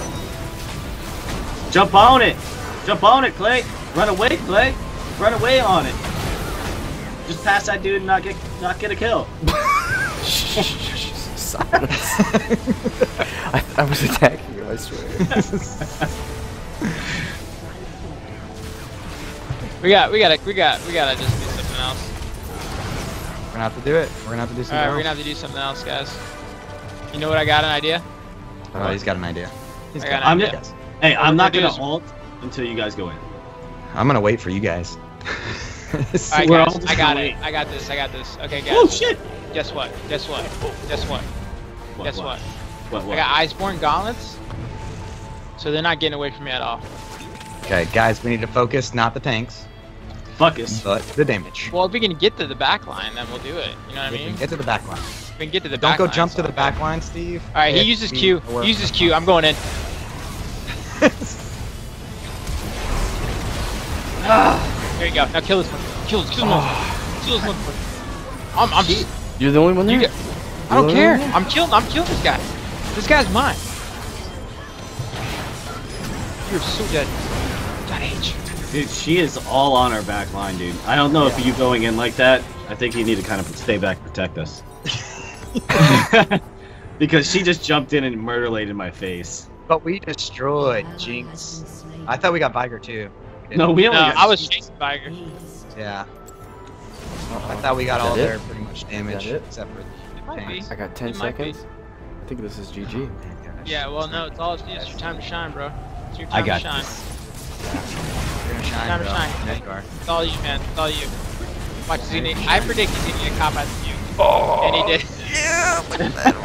Jump on it! Jump on it, Clay! Run away, Clay! Run away on it! Just pass that dude and not get a kill. Silence. I was attacking you, I swear. We gotta just do something else. We're gonna have to do it. We're gonna have to do something Alright, we're else. gonna have to do something else, guys. You know what? I got an idea. Oh, he's got an idea. I got an I'm idea. just, hey, What I'm we're not gonna gonna do ult until you guys go in. I'm gonna wait for you guys. Alright, We're all guys. just I got gonna it. wait. I got this. Okay, guys. Oh shit! Guess what? Guess what? What? I got Iceborne gauntlets, so they're not getting away from me at all. Okay, guys, we need to focus, not the tanks, Fuck us. but the damage. Well, if we can get to the back line, then we'll do it. You know what I We mean? can get to the back line. We can get to the Don't back go line, jump so to the okay. back line, Steve. Alright, he If uses we Q. work- He uses Q. I'm going in. There you go. Now kill this one. Kill this one. Kill this one. I'm You're the only one there? You I don't care. I'm killing this guy. This guy's mine. You're so dead. God, I hate you. Dude, she is all on our back line, dude. I don't know if you going in like that. I think you need to kind of stay back, protect us. Because she just jumped in and murder-laid in my face. But we destroyed Jinx. I thought we got Viger too. No, we only No, got I was chasing Viger. Yeah. I thought we got all Is that their it? pretty much damage, Is that it? except for the might be. tanks. I got 10 It might be. seconds. I think this is GG. Yeah, well, no, it's your time to shine, bro. It's your I time got to shine. this. You're gonna shine, Time to bro. shine. Yeah, you are. It's all you, man. It's all you. Watch, I predict he's gonna get caught by the you. Oh, and he did. Yeah, look at that.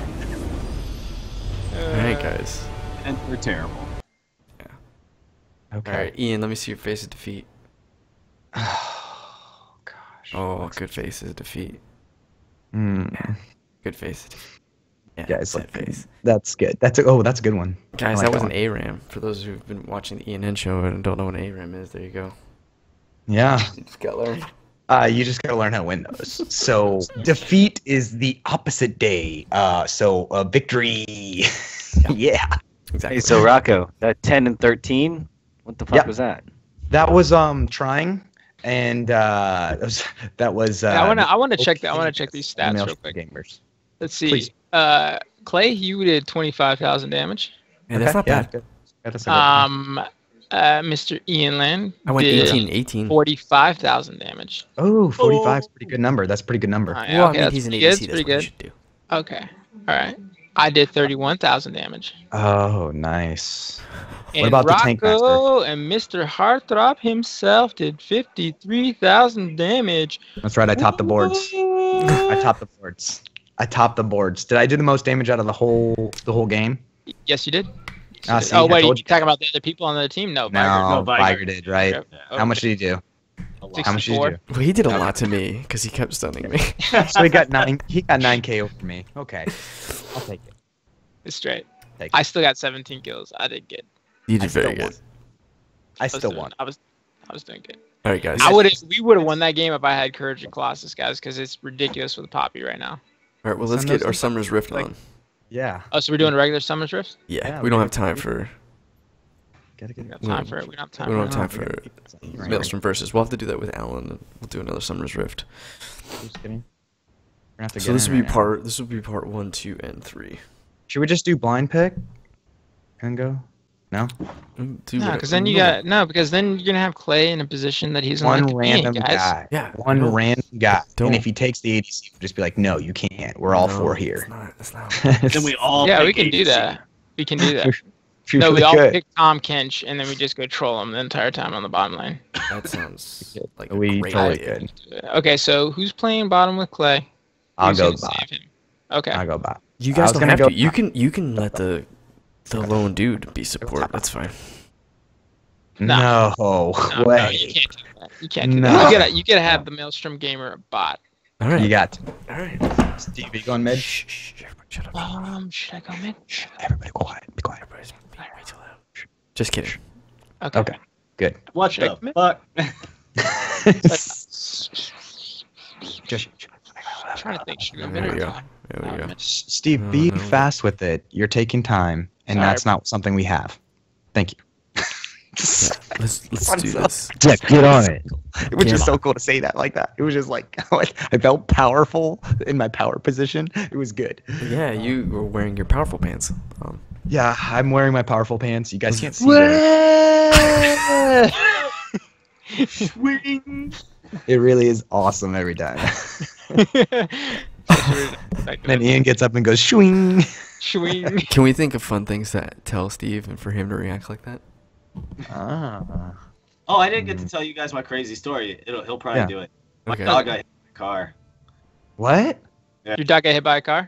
Alright, guys. And we're terrible. Okay. All right, Ian, let me see your face of defeat. Oh gosh. Oh, good face of defeat. Good face. Yeah, Yeah, it's that like face. that's good. That's a good one. Guys, I like that was that an Aram. For those who've been watching the Ian N show and don't know what an Aram is, there you go. Yeah. You just gotta learn. You just gotta learn how to win those. So defeat is the opposite day. So victory. Yeah. Exactly. Hey, so Rocco, that 10 and 13, what the fuck Yep. was that? That was trying, and that was. I want to check that. I want to check these stats real Maelstrom quick. Gamers. Let's see. Please. Clay, you did 25,000 damage. Yeah, that's not bad. Good. That's a good Mr. Ian Land I went did 18. 45,000 damage. Oh, 45 is a pretty good number. That's a pretty good number. Yeah, Well, okay, I mean, that's he's an pretty good. ADC. That's That's pretty what he good. should do. Okay. All right. I did 31,000 damage. Oh, nice. And about the Tank Master? Rocco and Mr. Heartthrob himself did 53,000 damage. That's right. I topped the boards. I topped the boards. I topped the boards. Did I do the most damage out of the whole game? Yes, you did. Ah, see, Oh, I wait, you told you. talking about the other people on the team? No, No, No, Viger did, right? Yep. How much did he do? How much did he 64. do? Well, he did a lot to me because he kept stunning me. So he got 9K over me. Okay. I'll take it. It's straight. Take I it. still got 17 kills. I did good. You I did still very won. good. I still won. I was doing good. All right, guys. We would have won that game if I had Courage and Colossus, guys, because it's ridiculous with Poppy right now. All right, well, let's Send get those our in- Summer's Rift like- on. Yeah. Oh, so we're doing a regular Summer's Rift? Yeah, Yeah, we don't have time for Gotta get We it. don't have time for it. We don't have time we don't for have it. time for Maelstrom versus. We'll have to do that with Alan. And we'll do another Summer's Rift. Just kidding. We're gonna have to So get this in will be right now. part. This will be part 1, 2, and 3. Should we just do blind pick? And go? No. No, because then because then you're gonna have Clay in a position that he's gonna One like to be in, random guys. guy. Yeah, One no. random guy. Don't. And if he takes the ADC, we'll just be like, no, you can't. We're all four here. That's not. Then we all Yeah, pick we can do ADC. that. We can do that. You No, we really all could. pick Tom Kench, and then we just go troll him the entire time on the bottom lane. That sounds like a We great totally idea. could. Okay, so who's playing bottom with Clay? I'll Who's go gonna bot. save him? Okay. I'll go bot. You I guys was don't gonna have go to. You can let the lone dude be support. That's fine. Nah. No No, way. no, you can't do that. You can't do No. that. You gotta have the Maelstrom gamer bot. All right. You got to. All right. Steve, are you going mid? Shh. Everybody shut up. Should I go mid? Everybody quiet. Be quiet. Everybody's being way too loud. Just kidding. Okay. Okay. Good. What Should I the commit? fuck? Just I'm trying to think. Should I go There mid we or go. top? There we go. Mid. Steve, No, be no. fast with it. You're taking time, and Sorry. that's not something we have. Thank you. Let's do this. Yeah, get on it. It was Damn. just so cool to say that like that. It was just like I felt powerful in my power position. It was good. Yeah, you were wearing your powerful pants. Yeah, I'm wearing my powerful pants. You guys can't see that. It really is awesome every time. Then Ian gets up and goes swing. Swing. Can we think of fun things to tell Steve and for him to react like that? Ah. Oh, I didn't get to tell you guys my crazy story. He'll probably Yeah. do it. My Okay. dog got hit by a car. What? Your dog got hit by a car?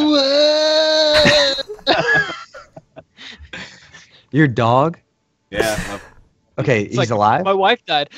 Your dog? Yeah. Okay, It's he's like, alive? My wife died.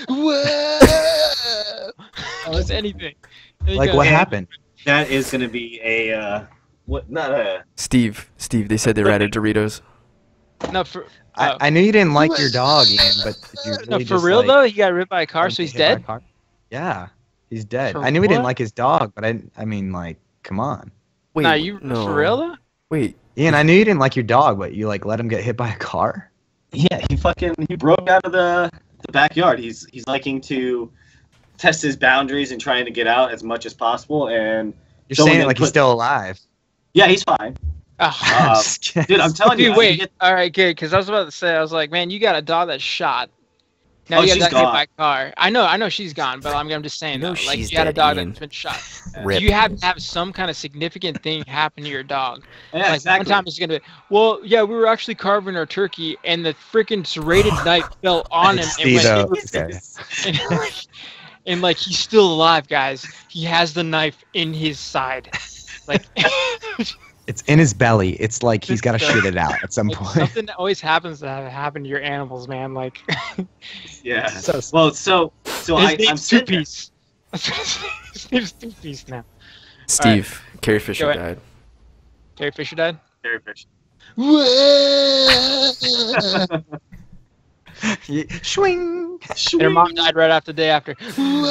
Just anything. Like, what happened? That is gonna be a what? Not a. Steve, they said they were out of Doritos. No, for I knew you didn't like your dog, Ian, but did you really no, for just, real like, though, he got ripped by a car, get so he's hit by a dead. car? Yeah, he's dead. For I knew he didn't what? like his dog, but I mean, like, come on. Wait, No, you no. for real though? Wait, Ian, I knew you didn't like your dog, but you, like, let him get hit by a car? Yeah, he broke out of the backyard. He's liking to test his boundaries and trying to get out as much as possible. And You're someone saying it then like he's put- still alive. Yeah, he's fine. Ah, Just kidding. Dude, I'm telling you. dude, I wait. get- All right, good. Because I was about to say, I was like, man, you got a dog that's shot. Now Oh, you got she's that hit gone. by a car. I know she's gone, but I'm just saying, No, though, like she's you got a dead, dog Ian. that's been shot. Rip. You have to have some kind of significant thing happen to your dog. Yeah, Like exactly. one time it's gonna be, well, yeah, we were actually carving our turkey, and the freaking serrated knife fell on him and See, went. though, okay. And like he's still alive, guys. He has the knife in his side. Like It's in his belly. It's like he's got to shit it out at some Like, point. something that always happens to happen to your animals, man. Like, Yeah. So- Well, so his I'm name's sitting there. Two-Piece. His name's Two-Piece now. Steve, Carrie Fisher Go ahead. died. Carrie Fisher died? Very fish. Swing. And her mom died right after the day after.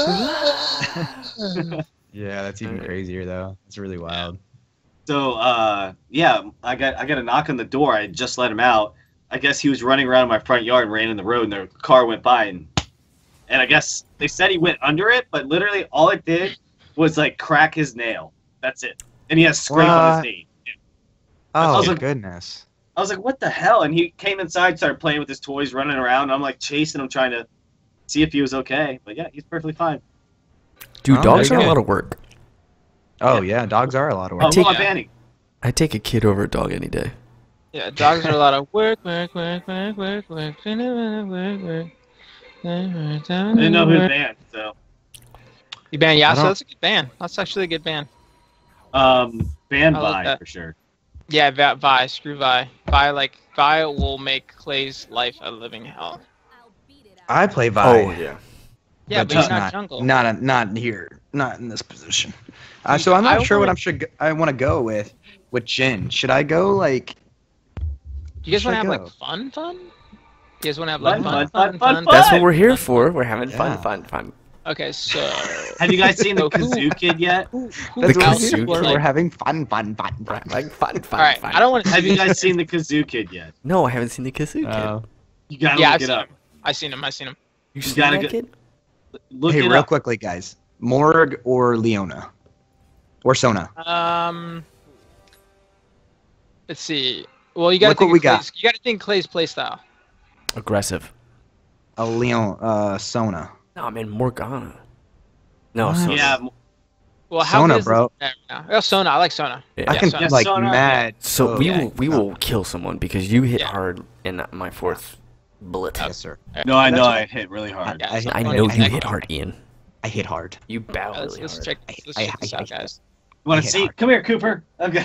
Yeah, that's even crazier though. It's really wild. So yeah, I got a knock on the door. I just let him out. I guess he was running around my front yard and ran in the road, and the car went by, and I guess they said he went under it, but literally all it did was like crack his nail. That's it, and he has a scrape on his knee. Oh was like- goodness. I was like, what the hell? And he came inside, started playing with his toys, running around. I'm like chasing him, trying to see if he was okay. But yeah, he's perfectly fine. Dude, Oh, dogs there are you a go. lot of work. Oh yeah, dogs are a lot of Oh, work. take- well, I'm banning. I take a kid over a dog any day. Yeah, dogs are a lot of work, work, work, work, work, work, work, work. I didn't know who to ban, so You ban I Yasuo? don't- That's a good ban. That's actually a good ban. ban I like Vi that. for sure. Yeah, Vi. Screw Vi. Vi will make Clay's life a living hell. I play Vi. Oh yeah. Yeah, but just you're not jungle. Not here. Not in this position. So I'm not sure what I want to go with Jhin. Should I go like? Do you guys want to have Should I like go? fun? You guys want to have like Fun. That's what we're here for. We're having Yeah. fun. Okay, so Have you guys seen the So who- Kazoo Kid yet? who That's The what else we're here kazoo for. like- We're having fun. Like fun. All right, I don't want to. Have you guys seen the Kazoo Kid yet? No, I haven't seen the Kazoo kid. You gotta Yeah, look I've it seen up. him. I seen him. You You seen gotta that get- kid? Look Hey, it real up. quickly, guys. Morg or Leona, or Sona. Let's see. Well, you gotta Look think what we of Clay's, got. You gotta think Clay's playstyle. Aggressive. A Sona. No, man, Morgana. No, What? Sona. Yeah, Well, how Sona, good is bro. this right now? Oh, Sona. I like Sona. Yeah. I can Sona. like Sona, mad. So Oh, we will kill someone because you hit Yeah. hard in my fourth bullet. Yes, sir. no, I know That's I hit really hard. Yeah, I- so I Sona know is you excellent. hit hard, Ian. I hit hard. You bow Let's, really let's hard. check. Let's check this out, guys. You want I to hit see? hard. Come here, Cooper. Okay.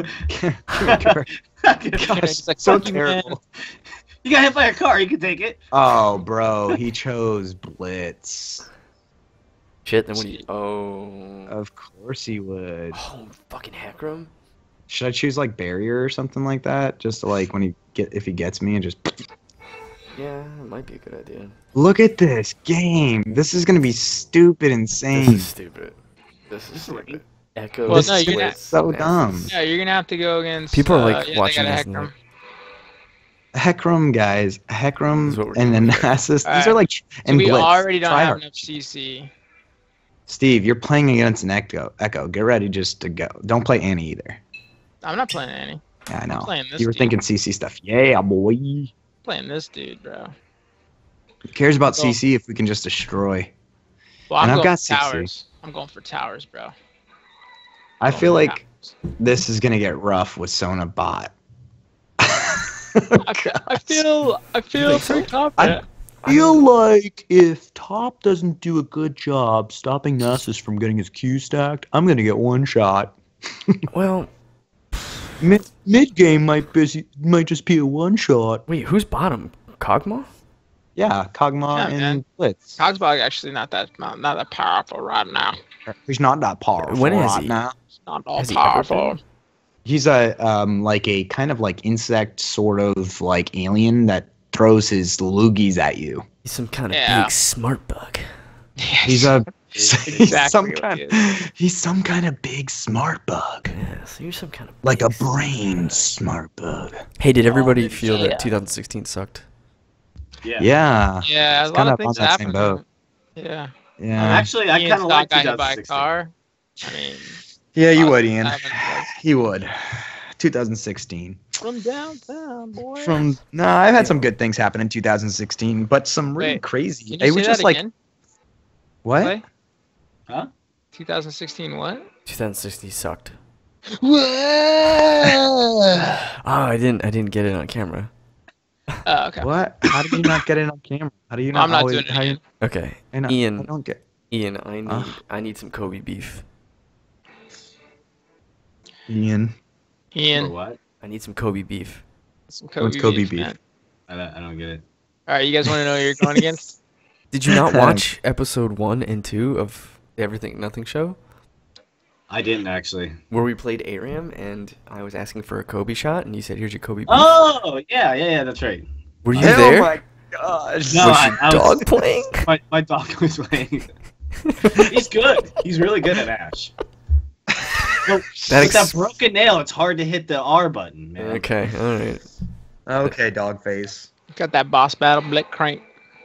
Gosh, so fuck you, man. terrible. You got hit by a car. You can take it. Oh, bro, he chose Blitz. Shit, then what do you... Oh... Of course he would. Oh, fucking Heckram? Should I choose like barrier or something like that? Just to, like when if he gets me and just Yeah, it might be a good idea. look at this game. This is gonna be stupid This insane. is stupid. This is stupid. Echo. Well, This no, is you're not- so dumb. Yeah, you're gonna have to go against. People are, like, yeah, they watching got a this and Heckram. Heckram, guys. This Heckram is what we're and doing. then Nasus. These Alright. are like So and we Blitz. already don't Try have hard. enough CC. Steve, you're playing against an Echo. Get ready just to go. Don't play Annie either. I'm not playing any. Yeah, I know. playing this You were dude. thinking CC stuff. Yeah, boy. Who Playing this dude, bro. cares about Well- CC if we can just destroy? Well, I'm And I've going got for CC. towers. I'm going for towers, bro. I Going feel for like towers. this is gonna get rough with Sona bot. I feel pretty confident. feel like if Top doesn't do a good job stopping Nasus from getting his Q stacked, I'm gonna get one shot. Well, Mid game might just be a one shot. wait, who's bottom? Kog'Maw? Yeah, Kog'Maw Yeah, and man. Blitz. Cogsbog actually not that powerful right now. He's not that powerful When is right he? now. Not all Has he ever powerful. been? He's a like a kind of like insect sort of like alien that throws his loogies at you. He's some kind of Yeah. big smart bug. He's a Exactly what he he's some kind of big smart bug. Yeah, so you're some kind of Like a big- brain smart bug. Hey, did everybody Oh, feel yeah. that 2016 sucked? Yeah. Yeah. Yeah, a It's lot kinda of things on that same happened. boat. Yeah. Yeah. Actually, I Ian kind of like Scott got hit by a 2016. car. I mean, Yeah, you lot would, of Ian. things happened, You would. 2016. from downtown, boy. No, I've had some good things happen in 2016, but some really Wait, crazy. Can you It say was that just like again? what? Clay? Huh? 2016 what? 2016 sucked. Whoa! Oh, I didn't get it on camera. Oh, okay. What? How did you not get it on camera? How do you not I'm not always, doing it how you- again. Okay, I know- Ian. I don't get Ian, Huh? I need some Kobe beef. Ian. For Ian, what? I need some Kobe beef. some What's Kobe beef? man. I don't get it. All right, you guys want to know who you're going against? Did you not watch episode 1 and 2 of Everything Nothing Show? I didn't actually. Where we played Aram and I was asking for a Kobe shot and you said, "Here's your Kobe beef." Oh, yeah, that's right. Were you Oh there? my gosh. No, was I your was- dog playing? My dog was playing. He's good. He's really good at Ash. But with that broken nail, it's hard to hit the R button, man. Okay, all right. Okay, dog face. Got that boss battle blick crank.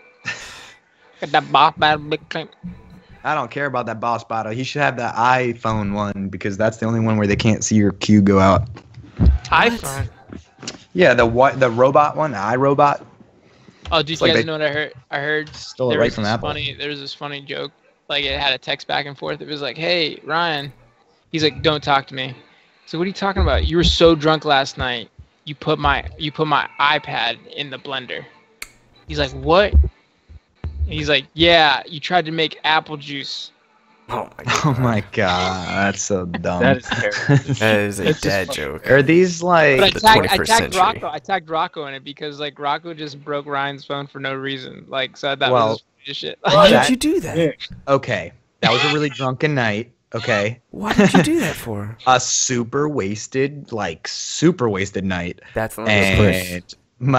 Got that boss battle blick crank. I don't care about that boss battle. He should have the iPhone one because that's the only one where they can't see your cue go out. iPhone. Yeah, the robot one, the iRobot. Oh, did you like guys they know what I heard? I heard stole it there right was from this Apple. there was this funny joke. Like it had a text back and forth. It was like, "Hey, Ryan." He's like, "Don't talk to me." So what are you talking about? You were so drunk last night. You put my iPad in the blender. He's like, "What?" And he's like, "Yeah, you tried to make apple juice." Oh my god. Oh my god, that's so dumb. That is terrible. That is a It's just dad funny. joke. Are these like? But the I 21st tagged century. Rocco. I tagged Rocco in it because like Rocco just broke Ryan's phone for no reason. Like so that Well, was just shit. Why that- did you do that? Okay, that was a really drunken night. Okay, Why did you do that for? a super wasted night, That's not the push. and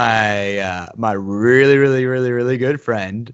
my really good friend,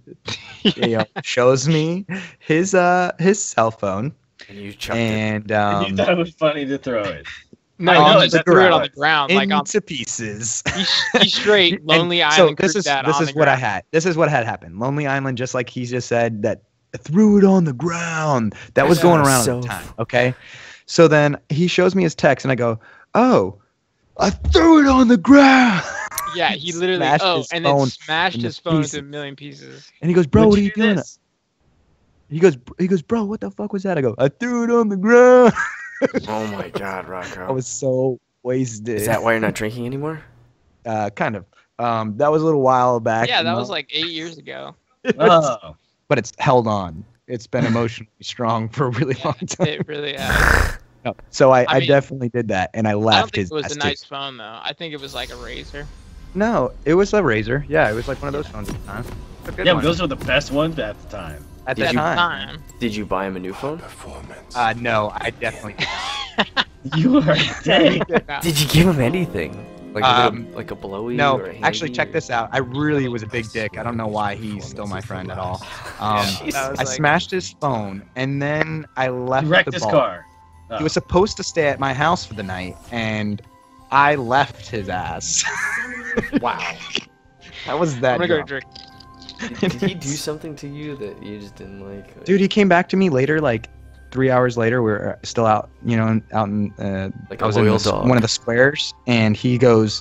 shows me his cell phone, And you chucked it. and you thought it was funny to throw it. No, on he the just threw it on the ground, ground. Like on into pieces. he straight Lonely And Island. So this is that this on is the what I ground. had. This is what had happened. Lonely Island, just like he just said, that I threw it on the ground. That was That going was around so at the time. Okay, so then he shows me his text, and I go, "Oh, I threw it on the ground." Yeah, he literally Smashed his and phone then smashed into his phone pieces. into a million pieces. And he goes, "Bro, what are When'd you do doing?" this? He goes, "Bro, what the fuck was that?" I go, "I threw it on the ground." Oh my god, Rocco. I was so wasted. Is that why you're not drinking anymore? kind of? That was a little while back. Yeah, that you was know? like 8 years ago. Oh. But it's held on. It's been emotionally strong for a really long time. It really has. No. So I I mean, definitely did that, and I I don't left think his. it was a ass nice too. phone though. I think it was like a Razor. No, it was a Razor. Yeah, it was like one of those phones at the time. A good Yeah, one. but those were the best ones at the time. at Did the you- time. Did you buy him a new phone? No, I definitely did. You are dead. Now, Did you give him anything? Like Um, like a blowy? No, or a actually, handy check or- this out. I really was a big dick. I don't know why he's still my friend at all. that was I like- smashed his phone, and then I left You wrecked the his ball. car. Oh. He was supposed to stay at my house for the night, and I left his ass. Wow. That was I'm that. gonna go drunk. drink. Did he do something to you that you just didn't like? Dude, he came back to me later, like 3 hours later. We were still out, out in. Like I a was in loyal this- dog. one of the squares, and he goes,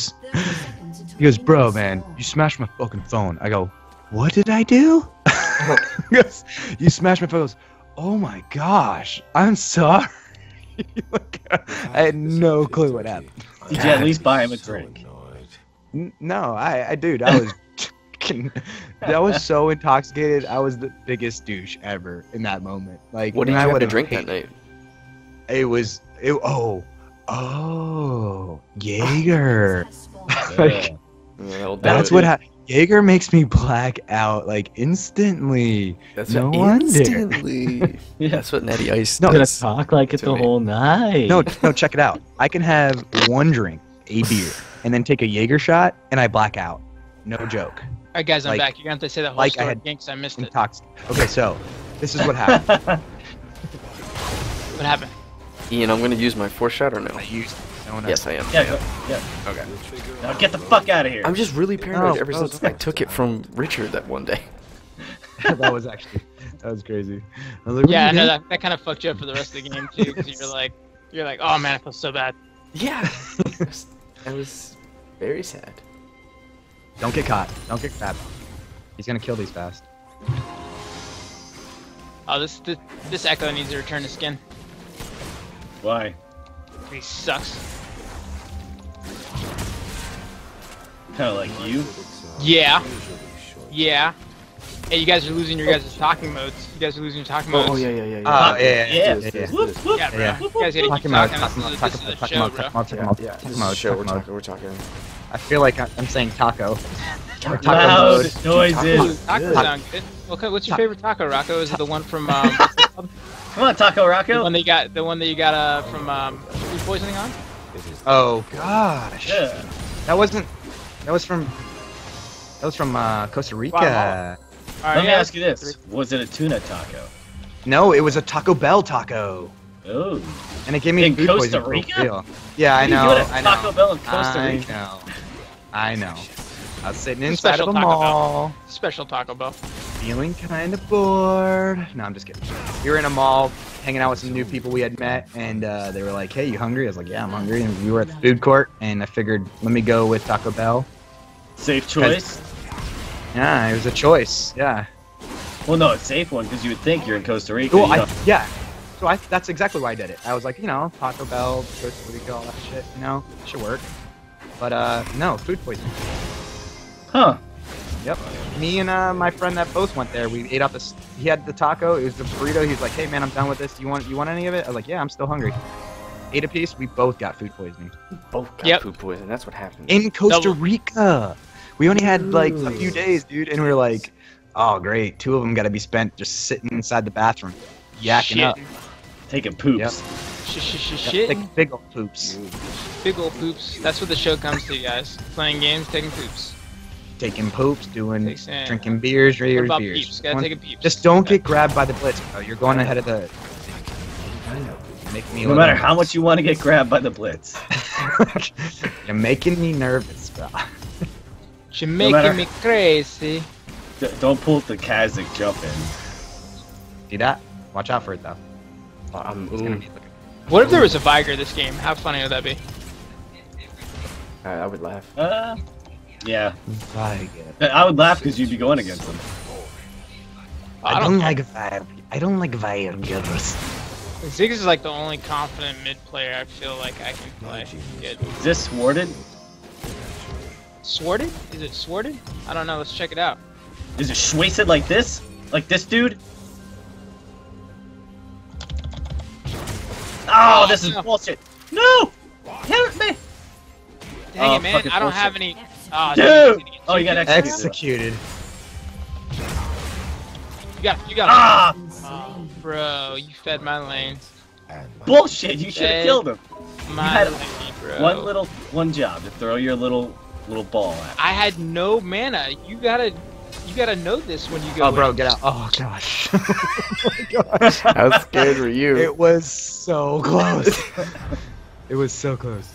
"Bro, man, you smashed my fucking phone." I go, "What did I do?" He goes, "You smashed my phone." He goes, "Oh my gosh, I'm sorry." I had no clue what happened. Did you at least buy him a drink? No, dude, I was, I was so intoxicated. I was the biggest douche ever in that moment. Like, What did and you I have to would've drink that hated- night? Jaeger. Yeah. Yeah, that'll do That's it. what Jaeger makes me black out like instantly. That's no what wonder. instantly. Yeah. That's what Natty Ice No, I'm gonna does. talk like it to the me. whole night. No, check it out. I can have one drink, a beer, and then take a Jaeger shot, and I black out. No joke. All right, guys, I'm Like- back. You're gonna have to say the whole like I story had again 'cause I missed it. Intoxicated. Okay, so this is what happened. What happened? Ian, I'm gonna use my fourth shot or no? No, no. Yes, I am. Yeah. Okay. Now get the fuck out of here. I'm just really paranoid No, ever no, since I took it from Richard that one day. that was crazy. I was like, Yeah, I "What know you that kind of fucked you up for the rest of the game too, because you're like, oh man, I feel so bad. Yeah. I was very sad. did?" Don't get caught. Don't get caught. He's gonna kill these fast. Oh, this Echo needs to return to skin. Why? He sucks. Kind of like you. Yeah. Yeah. Hey, you guys are losing your guys' talking modes. You guys are losing your talking modes. Oh yeah. Yeah. Yeah. Yeah, bro. Yeah. You guys gotta keep Talking mode, talking. This is a show, bro. This is a show. We're talking. I feel like I'm saying taco. Loud noises. Taco sound good. Okay, what's your favorite taco, Rocco? Is it the one from what's it called? Come on, Taco the Rocco. one that you got from food poisoning on? Oh gosh. Yeah. That was from Costa Rica. All right, Let me yeah, ask you this: was it a tuna taco? No, it was a Taco Bell taco. Oh. And it gave me In food Costa poisoning for Rica? real. Yeah, I What are you know. doing at I know. Taco Bell in Costa Rica? I know. I was sitting Special inside of a Taco Bell. mall, Special Taco Bell. feeling kind of bored. No, I'm just kidding. We were in a mall, hanging out with some new people we had met, and they were like, "Hey, you hungry?" I was like, "Yeah, I'm hungry." And we were at the food court, and I figured, let me go with Taco Bell. Safe choice. Yeah, it was a choice. Yeah. Well, no, it's a safe one because you would think you're in Costa Rica. Well, you know. yeah. So that's exactly why I did it. I was like, Taco Bell, Costa Rica, all that shit, should work. But no, food poisoning. Huh. Yep. Me and my friend that both went there, we ate off this. He had the taco. It was the burrito. He was like, "Hey man, I'm done with this. You want any of it?" I was like, "Yeah, I'm still hungry." Ate a piece. We both got food poisoning. Both got food poisoning. That's what happened. In Costa Rica. We only had like a few days, dude, and we were like, "Oh great, 2 of them got to be spent just sitting inside the bathroom, yakking up, Taking poops. Yep. Shit. Big old poops, Big ol' poops. That's what the show comes to, guys. Playing games, taking poops. taking poops, doing Takes in. drinking beers, What about beers. peeps? Gotta take a peep. Just don't get grabbed by the blitz, bro. You're going ahead of the. Make me. No matter how much you want to get grabbed by the blitz. You're making me nervous, bro. You're matter- making me crazy. Don't pull the Kazakh jump in. See that? Watch out for it though. It's gonna be looking. What if there was a Viger this game? How funny would that be? I would laugh. Yeah. Vibe. I would laugh because you'd be going against them. I don't care. like vibe. I don't like Vigers. Ziggs is like the only confident mid player I feel like I can play. Good. Is this sworded? Sworded? Is it sworded? I don't know. Let's check it out. Is it shwasted like this? Like this dude? Oh, this is no. bullshit. No! Help me! Dang Oh, it, man. fucking I don't bullshit. have any. Dude! Oh, you got executed. Executed. You got. Ah! Oh, bro, you fed my lane. Bullshit! You should have killed him. My had lane, bro. One job to throw your little ball at. I had no mana. You gotta know this when you go. Oh, bro, in. get out. Oh, gosh. Oh, my gosh. How scared were you? It was so close. It was so close.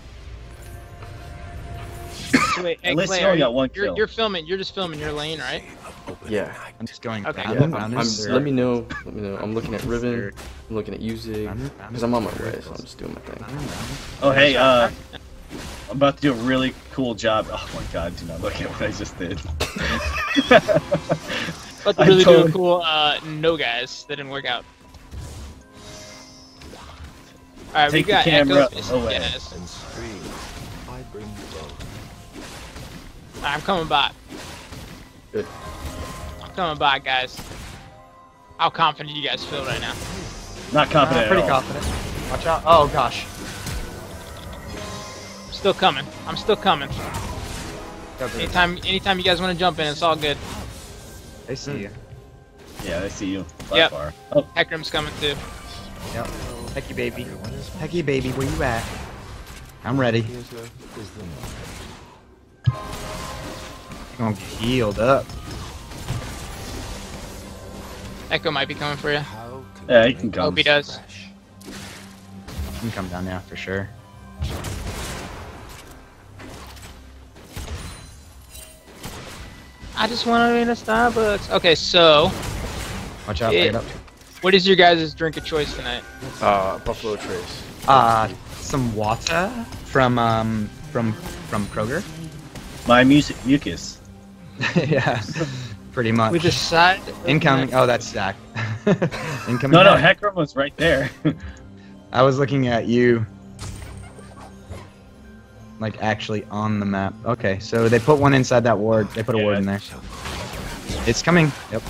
So wait, At least Clay, you only got one kill. You're filming. You're just filming your lane, right? Yeah. I'm just going. Okay, round Yeah, and round and let me know. I'm looking at Riven. I'm looking at Uzig. round. Because I'm on my way, so I'm just doing my thing. Oh, hey, I'm about to do a really cool job. Oh my god, do not look at what I just did. But to really do a cool, no guys, that didn't work out. Alright, we Take the got camera Echoes. away. Yes. I'm coming by. Good. I'm coming by, guys. How confident do you guys feel right now? Not confident Pretty at all. confident. Watch out. Oh, gosh. I'm still coming. I'm still coming. Anytime you guys want to jump in, it's all good. I see you. Yeah, I see you. By Yep. far. Oh, Heckram's coming too. Yep. Hecky baby. Hecky baby, where you at? I'm ready. Gonna get healed up. Echo might be coming for you. yeah, he can come. Hope he does. You can come down now for sure. I just want to be in a Starbucks. Okay, so Watch out. Yeah. Pick it up. what is your guys' drink of choice tonight? Buffalo Trace. Some water from Kroger. My mucus. Yeah, pretty much. With a side. Incoming. Oh, that's Zach. Incoming. No, back. Heckram was right there. I was looking at you. Like actually on the map. Okay, so they put one inside that ward. They put a Yeah. ward in there. It's coming. Yep.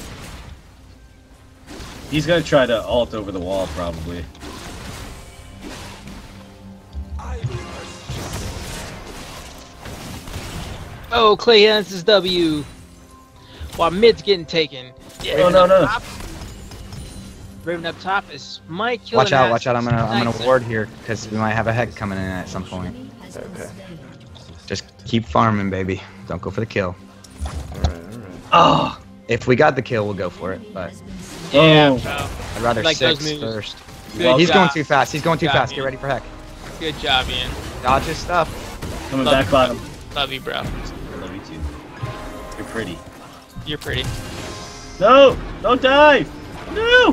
He's gonna try to ult over the wall, probably. Oh, Clay Hansen's W. While mid's getting taken. Yeah, No. Raven up top is Mike. Watch out! Watch out! I'm gonna ward here because we might have a heck coming in at some point. Okay. Just keep farming, baby. Don't go for the kill. Alright. Oh, if we got the kill, we'll go for it. But Yeah, Oh. bro. I'd rather Like those 6 moves. first. Good He's job. going too fast. He's going too Good fast. job, Get ready for heck. Good job, Ian. Dodge his stuff. Coming Love back you. bottom. Love you, bro. I love you too. You're pretty. You're pretty. No! Don't die! No!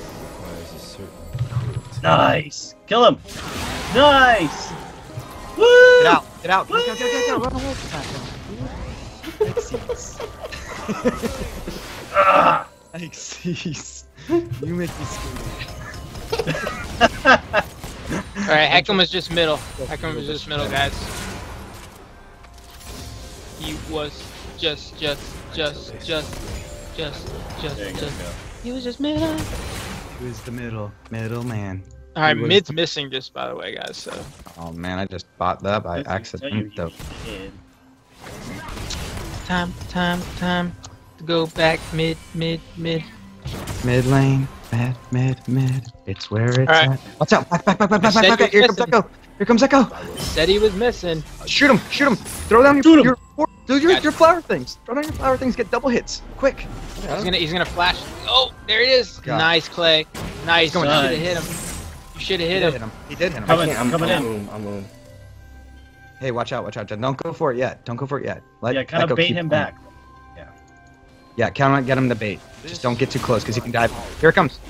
Nice! Kill him! Nice! Woo! Get out! Get out! Go! Run away from Ah! Xyz. You make me scared. Alright, Heckham was just middle. Heckham was just middle, guys. He was just. There you go. He was just middle. Who's the middle man? Alright, He was mid's missing just, by the way, guys, so. Oh man, I just bought that by accident. Though. Time to go back mid. Mid lane, mid. It's where it's Alright. at. Watch out! Back! said Here you're comes missing. Echo! Here comes Echo! Said he was missing. Shoot him! Throw down Shoot him. your flower things. Throw down your flower things. Get double hits, quick! He's gonna flash. Oh, there he is. God. Nice, Clay. Nice. You going should down. have hit him. You should have hit him. He did hit him. Coming, I'm coming in. in. Hey, watch out! Don't go for it yet. Let Yeah, kind Echo of bait keep him playing. back. Yeah, get him to bait. Just don't get too close because he can dive. Here it comes.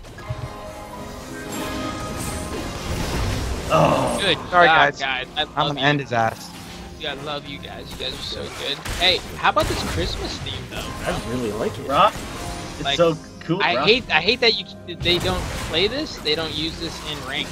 Oh, Good Sorry, job, guys. I I'm love gonna you. end his ass. I love you guys. You guys are so good. Hey, how about this Christmas theme though? I really like it. Rock. It's Like, so cool, I bro. hate that they don't play this. They don't use this in ranked.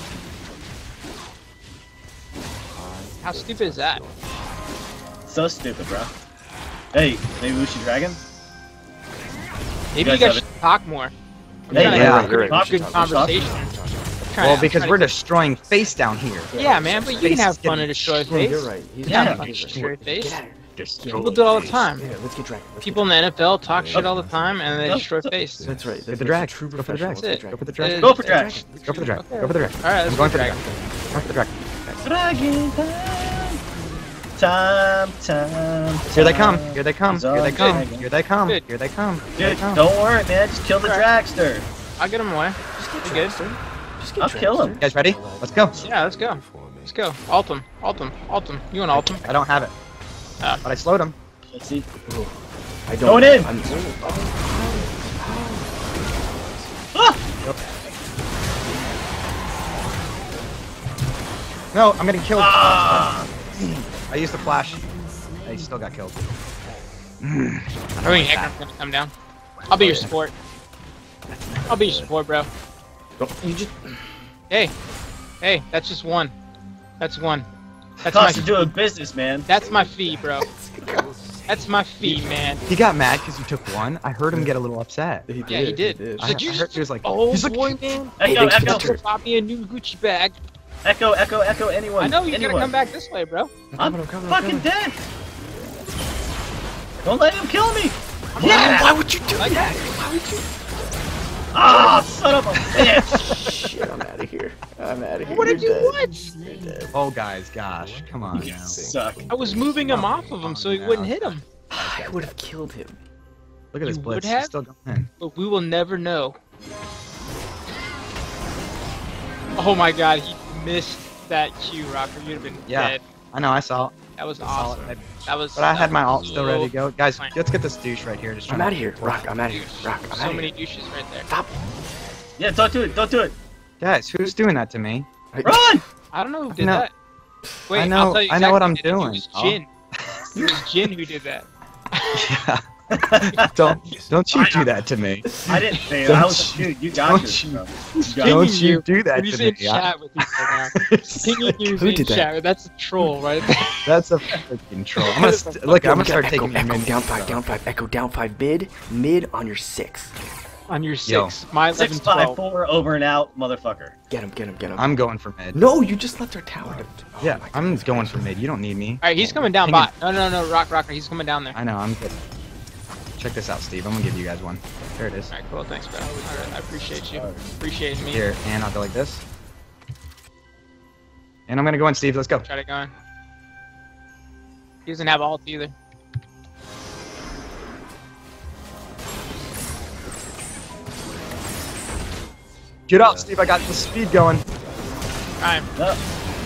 How stupid is that? So stupid, bro. Hey, maybe we should drag him? Maybe guys you have guys should talk more. I'm Hey, trying to yeah, have you're a right. good conversation. Well, because we're destroying face down here. Yeah, man, but you can have Space fun is and destroy Yeah, face. you're right. He's Yeah, right. fucking He's right. destroy face. Get out of here. People do it all the time. Yeah, let's get dragged. People in the NFL talk shit all the time and they destroy face. That's right. Get the drag. Go for the drag. That's it. Go for the drag. Go for drag. Go for the drag. Okay. Go for the drag. All right, let's I'm going for the drag. drag. Go for the drag. Dragon time. Here they come. Here they come. It's all Here they come. good. Here they come. Good. Here they come. Here they Dude, come. don't worry, man. Just kill the dragster. I'll get him away. Just You're get good. Just get I'll dragged, kill sir. him. You guys ready? Let's go. Yeah, let's go. Let's go. Ult him. Ult him. Ult him. You want ult him? I don't have it. Ah. But I slowed him. Let's see. I don't. Going in. I'm, Ah! No, I'm getting killed. Ah! I used the flash. I still got killed. I think Heckram's gonna come down. I'll be your support. I'll be your support, bro. you just. Hey, that's just one. That's one. That's Cost of my. doing business, man. That's my fee, bro. That's my fee, man. He got mad because you took one. I heard him get a little upset. Yeah, he did. I, Did you I heard he was like, Oh he's like, boy, man. Echo, thanks for echo, the turn. Bought me a new Gucci bag. echo, anyone. I know he's anyone. gonna come back this way, bro. I'm coming, fucking dead. Don't let him kill me. Why would you do Like that? that. Why would you? Ah, son of a bitch. Shit, I'm out of here. I'm out of here. What did you You're dead. want? You're dead. oh guys, gosh, come on You now. suck. I was moving him off of him so he wouldn't hit him. I would have killed him. Look at this You blitz. would have? He's still going. But we will never know. Oh my god, he missed that Q, Rocker. You'd have been Yeah. dead. I know, I saw it. That was I saw awesome. it. That was. But I that had my was ult still ready to go. Guys, fine. let's get this douche right here. Just I'm trying out to- of here. Rock, I'm out of here. Rock, I'm So out of many here. douches right there. Stop. Yeah, don't do it. Don't do it. Guys, who's doing that to me? Run. I don't know who did No. that. Wait, I know- I'll tell you I know what exactly I'm who did it. doing. It was Jin. It was Jin who did that. Yeah. Don't you do that to me. I didn't say Don't I was dude. You got this. you- Bro. Don't you do that He's to in me. chat with you right now. Pinging you Who in did that? chat. That's a troll, right there. That's a freaking troll. I'm gonna look. I'm gonna start Echo, taking Echo, mid. down 5, down 5, Echo, down 5, mid on your 6. On your Yo. 6. My 11, 12. 6-5-4 over and out, motherfucker. Get him, get him, get him. I'm going for mid. No, you just left our tower. Oh Yeah, my I'm goodness going gracious. for mid. You don't need me. Alright, he's coming down Hang bot. No, Rocker, he's coming down there. I know. I'm good. Check this out, Steve. I'm gonna give you guys one. There it is. Alright, cool, thanks, bro. Alright, I appreciate you. Appreciate me. Here, and I'll go like this. And I'm gonna go in, Steve. Let's go. Try to go in. He doesn't have ult either. Get up, Steve. I got the speed going. Alright. No.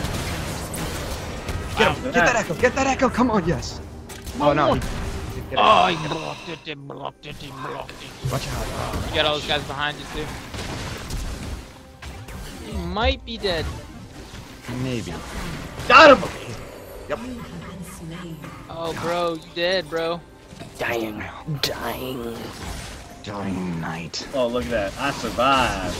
Get him. Get that echo. Get that echo. Come on, yes. Oh no. Get it. Oh, he blocked it, he blocked it, he blocked it. Watch out. You got all those guys behind you, too. He might be dead. Maybe. Got him. Yep. Oh, bro, you dead, bro. Dying. Dying. Dying night. Oh, look at that. I survived.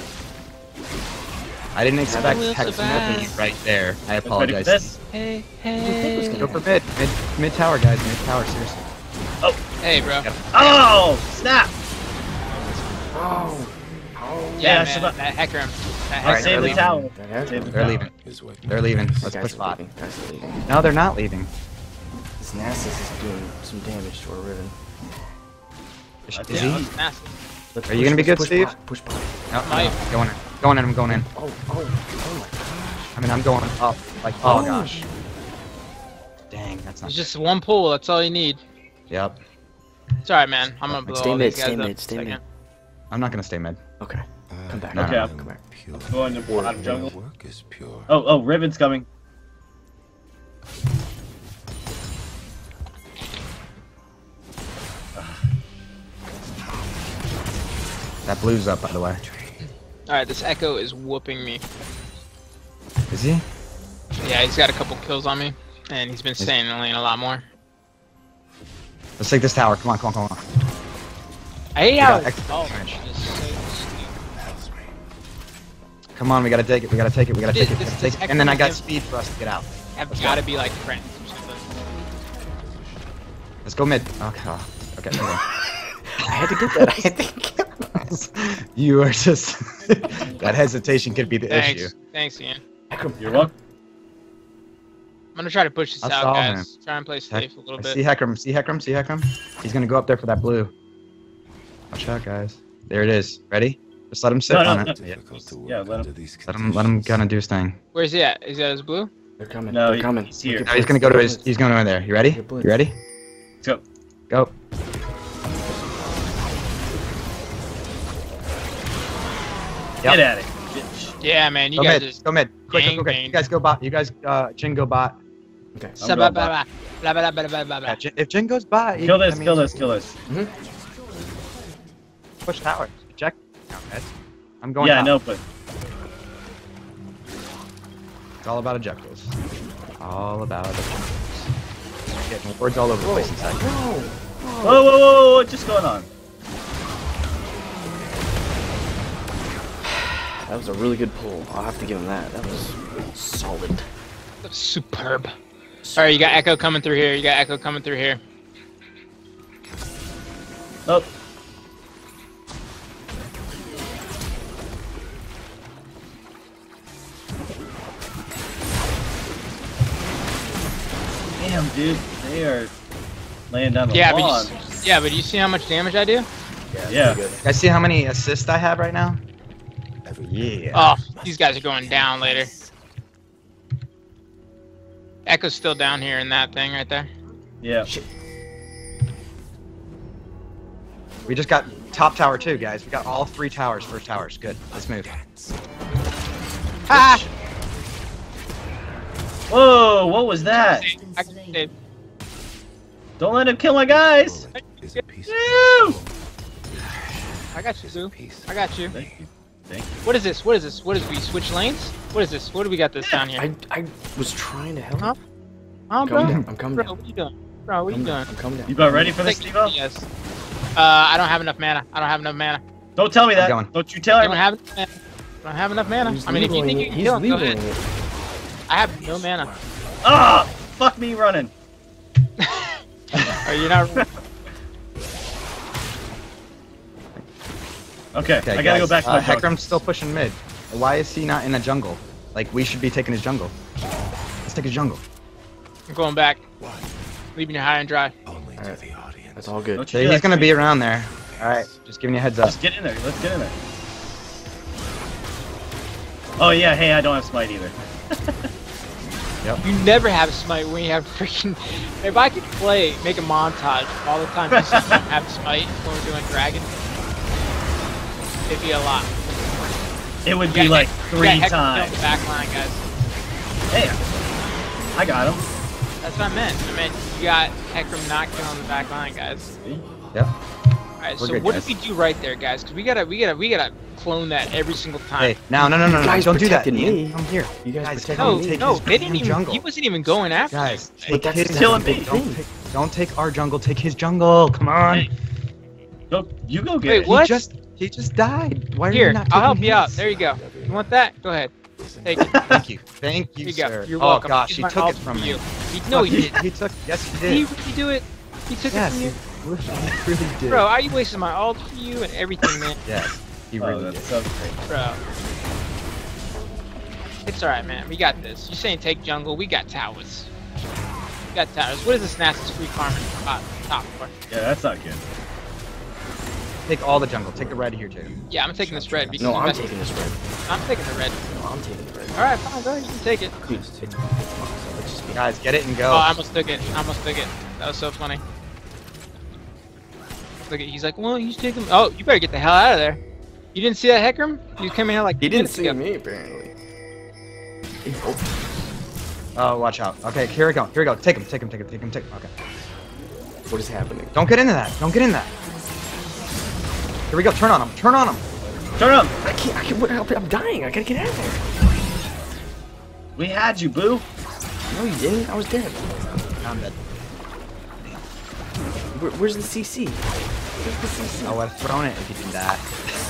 I didn't expect will Hex survive. me right there. I Ready for apologize. this? Hey, hey. Go for mid. Mid tower, guys. Mid tower, seriously. Hey, bro. Oh, snap. Oh. Yeah, I man, survived. that Hecarim. That I Alright, saved the they're tower. That has Saved the They're tower. leaving. They're leaving. These Let's guys push are bot. leaving. Guys are leaving. No, they're not leaving. This Nasus is doing some damage to our Riven. Is I is think he? That's massive. Let's Are you gonna be good, push Steve? Bot, push bot. No, Might. going in. Going in. I'm going in. Oh my gosh. I mean, I'm going up. Like, oh gosh. Dang, that's not. It's just one pull, that's all you need. Yep. It's alright, man. I'm gonna blow Stay all mid, these guys stay up mid, in a stay second. mid. I'm not gonna stay mid. Okay. Come back. Okay. Come back. Going to bottom jungle. Work is pure. Oh, Riven's coming. That blue's up, by the way. Alright, this Echo is whooping me. Is he? Yeah, he's got a couple kills on me. And he's been staying in the lane a lot more. Let's take this tower. Come on, come on, come on. I hate got how Echo. oh, just so Come on, we gotta take it. We gotta take it. We gotta take it. We This- gotta this take it. And then I got Echo- speed for us to get out. have gotta be like friends or something. Let's go mid. Okay. Okay. Hold on. I had to get that. I had to get that. You are just that hesitation could be the Thanks. issue. Thanks, Ian. You're welcome. I'm gonna try to push this I out, saw guys. Try and play safe a little See bit. Hecarim. See Hecarim. See Hecarim. He's gonna go up there for that blue. Watch out, guys. There it is. Ready? Just let him sit No, on no, it. no. Yeah. Difficult to work Yeah, let him- under these Let him conditions. kind of do his thing. Where's he at? Is he at his blue? They're coming. No, They're coming. he's here. Look No, at he's gonna Blitz, go to look his. at He's going in there. You ready? Get Blitz. You ready? Let's go. Go. Yep. Get at it, bitch. Yeah, man, you Go guys mid. just Go mid. Quick, Bang, quick, quick. bang. You guys go bot. You guys, Jin go bot. Okay. Blah, going blah, bot. blah, blah, blah, blah, blah, blah. Yeah, if Jin goes bot, Kill this, kill this, kill this. Push tower. Check. Okay. I'm going. Yeah, I top. know, but It's all about objectives. All about objectives. Getting words all over the place inside. whoa, what's just going on? That was a really good pull. I'll have to give him that. That was solid. That was superb. Alright, you got Echo coming through here. You got Echo coming through here. Oh, damn, dude, they are laying down the Yeah, lawn. but you see how much damage I do? Yeah. Guys, see how many assists I have right now? Yeah. Oh, these guys are going down later. Echo's still down here in that thing right there. Yeah. We just got top tower too, guys. We got all 3 towers. First towers. Good. Let's move. Ah! Whoa, what was that? I Don't let him kill my guys. Is a piece Woo! got you, Sue. piece. I got you. Thank you. Thank you. What is this? What is this? What is we switch lanes? What is this? What do we got this down here? I was trying to help. Huh? Oh, I'm bro. coming down. I'm coming Bro, down. what are you doing? Bro, what are you doing? I'm coming down. You about ready for this, Steve? Yes. I don't have enough mana. I don't have enough mana. Don't tell me that. going. Don't you tell I don't me. have enough mana. I don't have enough mana. He's I mean, if you think you can kill him, go ahead. it. I have no mana. Ah! Fuck me running. Are you not? Okay, Okay, I gotta guys, go back to my boat. Heckram's still pushing mid. Why is he not in the jungle? Like, we should be taking his jungle. Let's take his jungle. I'm going back. Leaving you high and dry. That's all good. Don't you So do he's that gonna to be me. around there. Alright, just giving you a heads up. Let's get in there. Let's get in there. Oh yeah, hey, I don't have smite either. You never have smite when you have freaking. If I could play, make a montage all the time, just have smite when we're doing dragon, it'd be a lot. It would be like 3 times. Back line, guys. Hey, I got him. That's what I meant. I meant you got Heckram knocked in on the back line, guys. Yep. All right, We're so good, what guys. did we do right there, guys? Because we gotta clone that every single time. Hey, no, guys don't do that. protected Ian. me. Come here. You guys Guys, protected No, me. take no, his they didn't damn even. jungle. He wasn't even going after Guys, you. take that's his killing jungle. me. Don't take our jungle. Take his jungle. Come on. Hey, go, you go get Wait, it. what? He just died. Why are Here, you not I'll help taking you out. his? There you go. You want that? Go ahead. Take it. Thank you. Thank you, Here you go. sir. You're oh welcome. gosh, Here's he my took all it from for me. you. No, he didn't. He took. Yes, he Did he did. really do it? He took Yes, it he from you? really did. Bro, are you wasting my ult for you and everything, man? Yes, he Oh, really that's did. so great. Bro. It's alright, man. We got this. You're saying take jungle. We got towers. We got towers. What is this Nasus free farming top for? Yeah, that's not good. Take all the jungle. Take the red here too. Yeah, I'm taking this red because No, we I'm messed- taking this red. I'm taking the red. No, I'm taking the red. Alright, fine, go ahead. You can take it. Dude, let's just be. Guys, get it and Oh, go. I almost took it. I almost took it. That was so funny. Look at, he's like, well, he's taking. Oh, you better get the hell out of there. You didn't see that Heckram? You came in here like He 2 didn't minutes see ago. me apparently. Oh, watch out. Okay, here we go. Here we go. Take him. Take him. Take him. Take him. Take him. Okay. What is happening? Don't get into that. Don't get in that. Here we go. Turn on him. Turn on him. Turn up. I can't. I'm dying. I gotta get out of there. We had you, boo. No, you didn't. I was dead. I'm dead. Where's the CC? Where's the CC? I would have thrown it if you did that.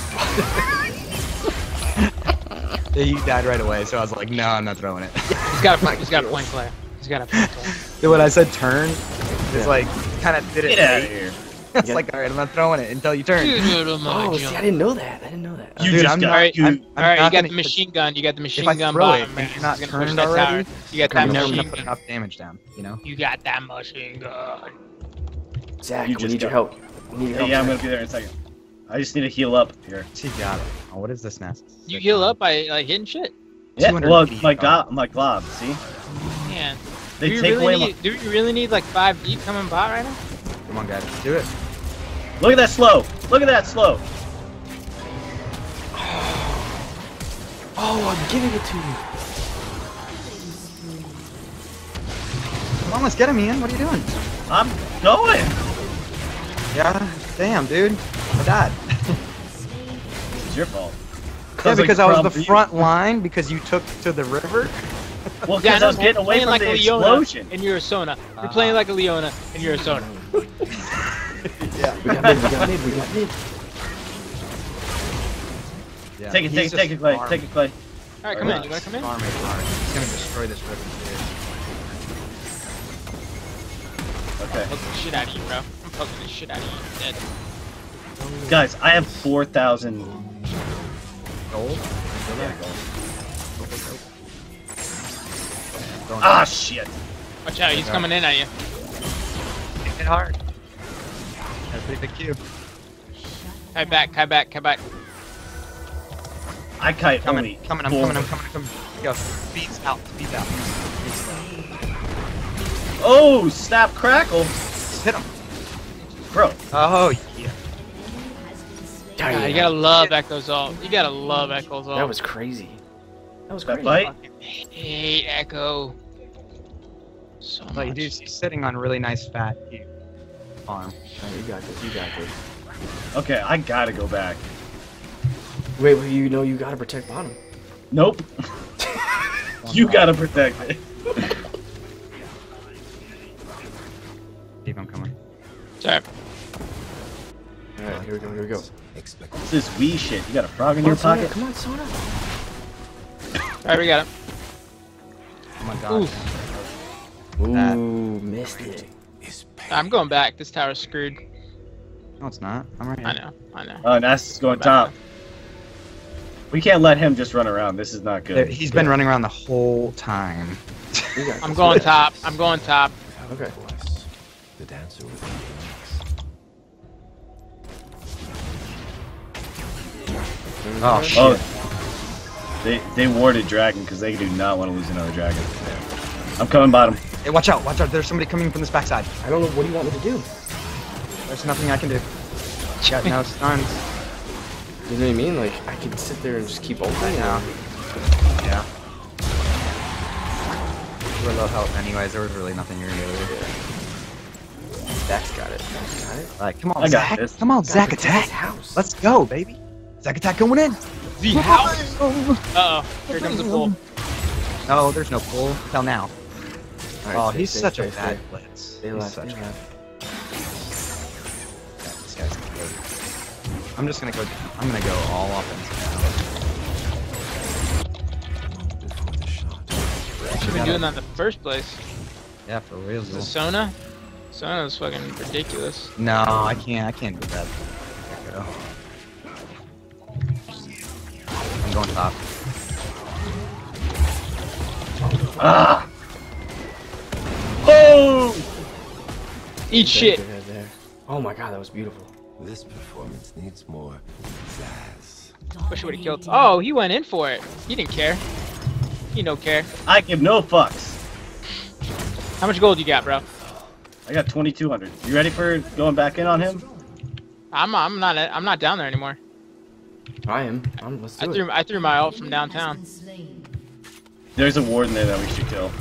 Yeah, you died right away, so I was like, no, I'm not throwing it. He's got a point player. He's got a point player. Dude, when I said turn, it's like, kind of did it. Get out of late. here. It's like, alright, I'm not throwing it until you turn. Oh, see, I didn't know that. I didn't know that. You Dude, just I'm got not- Alright, you. I'm alright, you not got gonna- the machine gun. You got the machine I gun throw it bottom. and you're not He's gonna push turned that already, tower. You got I'm that never machine gonna put gun. enough damage down, you know? You got that machine gun. Zach, You we just need your got- help. We need your Hey, help. yeah, I'm Zach. gonna be there in a second. I just need to heal up here. He got it. Oh, what is this nest? You heal up by like hitting shit. Yeah, well, 280. my glob, see? Man. They do you take really away need, do you really need like 5 deep coming bot right now? Come on, guys, do it. Look at that slow. Look at that slow. Oh, I'm giving it to you. Come on, let's get him, Ian. What are you doing? I'm going. Yeah, damn, dude. I died. It's your fault. Yeah, because I was the from- front line because you took to the river. Well, Yeah, because I was man. getting away Playing from like the a Leona explosion. and you're a Sona. You're playing like a Leona and you're a Sona. Yeah. We got mid. We got mid. We got mid. Yeah, Take it, he's take it, just Clay. farming. Take it, Clay. Alright, come in. You wanna come in? Farming hard. He's gonna destroy this river, Okay. I'm poking the shit out of you, bro. I'm poking the shit out of you. You're dead. Guys, I have 4,000. dude. Gold? Yeah, gold. Going Ah, shit. Watch out, he's coming in at you. hit hard. Got a pretty big cube. Kai back, Kai back, Kai back. I kite Coming, only. coming, I'm coming, I'm coming, I'm coming. Go, speeds out, speeds out. Oh, snap crackle. Just hit him. Bro, Oh, yeah. God, you gotta love Echo's ult. You gotta love Echo's ult. That was crazy. That was that crazy. bite? Fucking hate Echo. So Like, much. dude, he's sitting on really nice fat cube farm. Alright, you got this. You got this. Okay, I gotta go back. Wait, well, you know you gotta protect bottom. Nope. You gotta protect it. Steve, I'm coming. Sorry. Alright, here we go, here we go. What's this wee shit? You got a frog in your pocket? Come on, Sona. Alright, we got him. Oh my god. Ooh, missed it. I'm going back. This tower's screwed. No, it's not. I'm right here. I know. Oh, Nass is going top. We can't let him just run around. This is not good. He's been running around the whole time. I'm going top. I'm going top. Okay. The dancer with Oh shit. Oh, they warded dragon because they do not want to lose another dragon. I'm coming bottom. Hey, watch out! Watch out! There's somebody coming from this backside. I don't know, what do you want me to do? There's nothing I can do. Got no stuns. You know what I mean? Like, I could sit there and just keep ulting now. Yeah. We're low health anyways. There was really nothing you're gonna do. Zach's got it. Zach's got it. Like, come on, I got Zach. this. Come on, Zach attack. House. Let's go, baby. Zach attack going in. The house. Uh oh. Here comes the bull. No, there's no pull. Till now. All right, Oh, stay, he's stay, such stay, a stay. bad blitz. They He's left, such they a left. This guy's good. I'm just gonna go. I'm gonna go all offense. before the shot. Should have been doing that in the first place. Yeah, for real. The Sona? Sona's fucking ridiculous. No, I can't. I can't do that. There you go. I'm going top. Ah! Oh! Eat shit. There. Oh my god, that was beautiful. This performance needs more zazz. Wish he would have killed. Oh, he went in for it. He didn't care. He no care. I give no fucks. How much gold you got, bro? I got 2,200. You ready for going back in on him? I'm not down there anymore. I am. Let's do it. I threw my ult from downtown. There's a warden there that we should kill.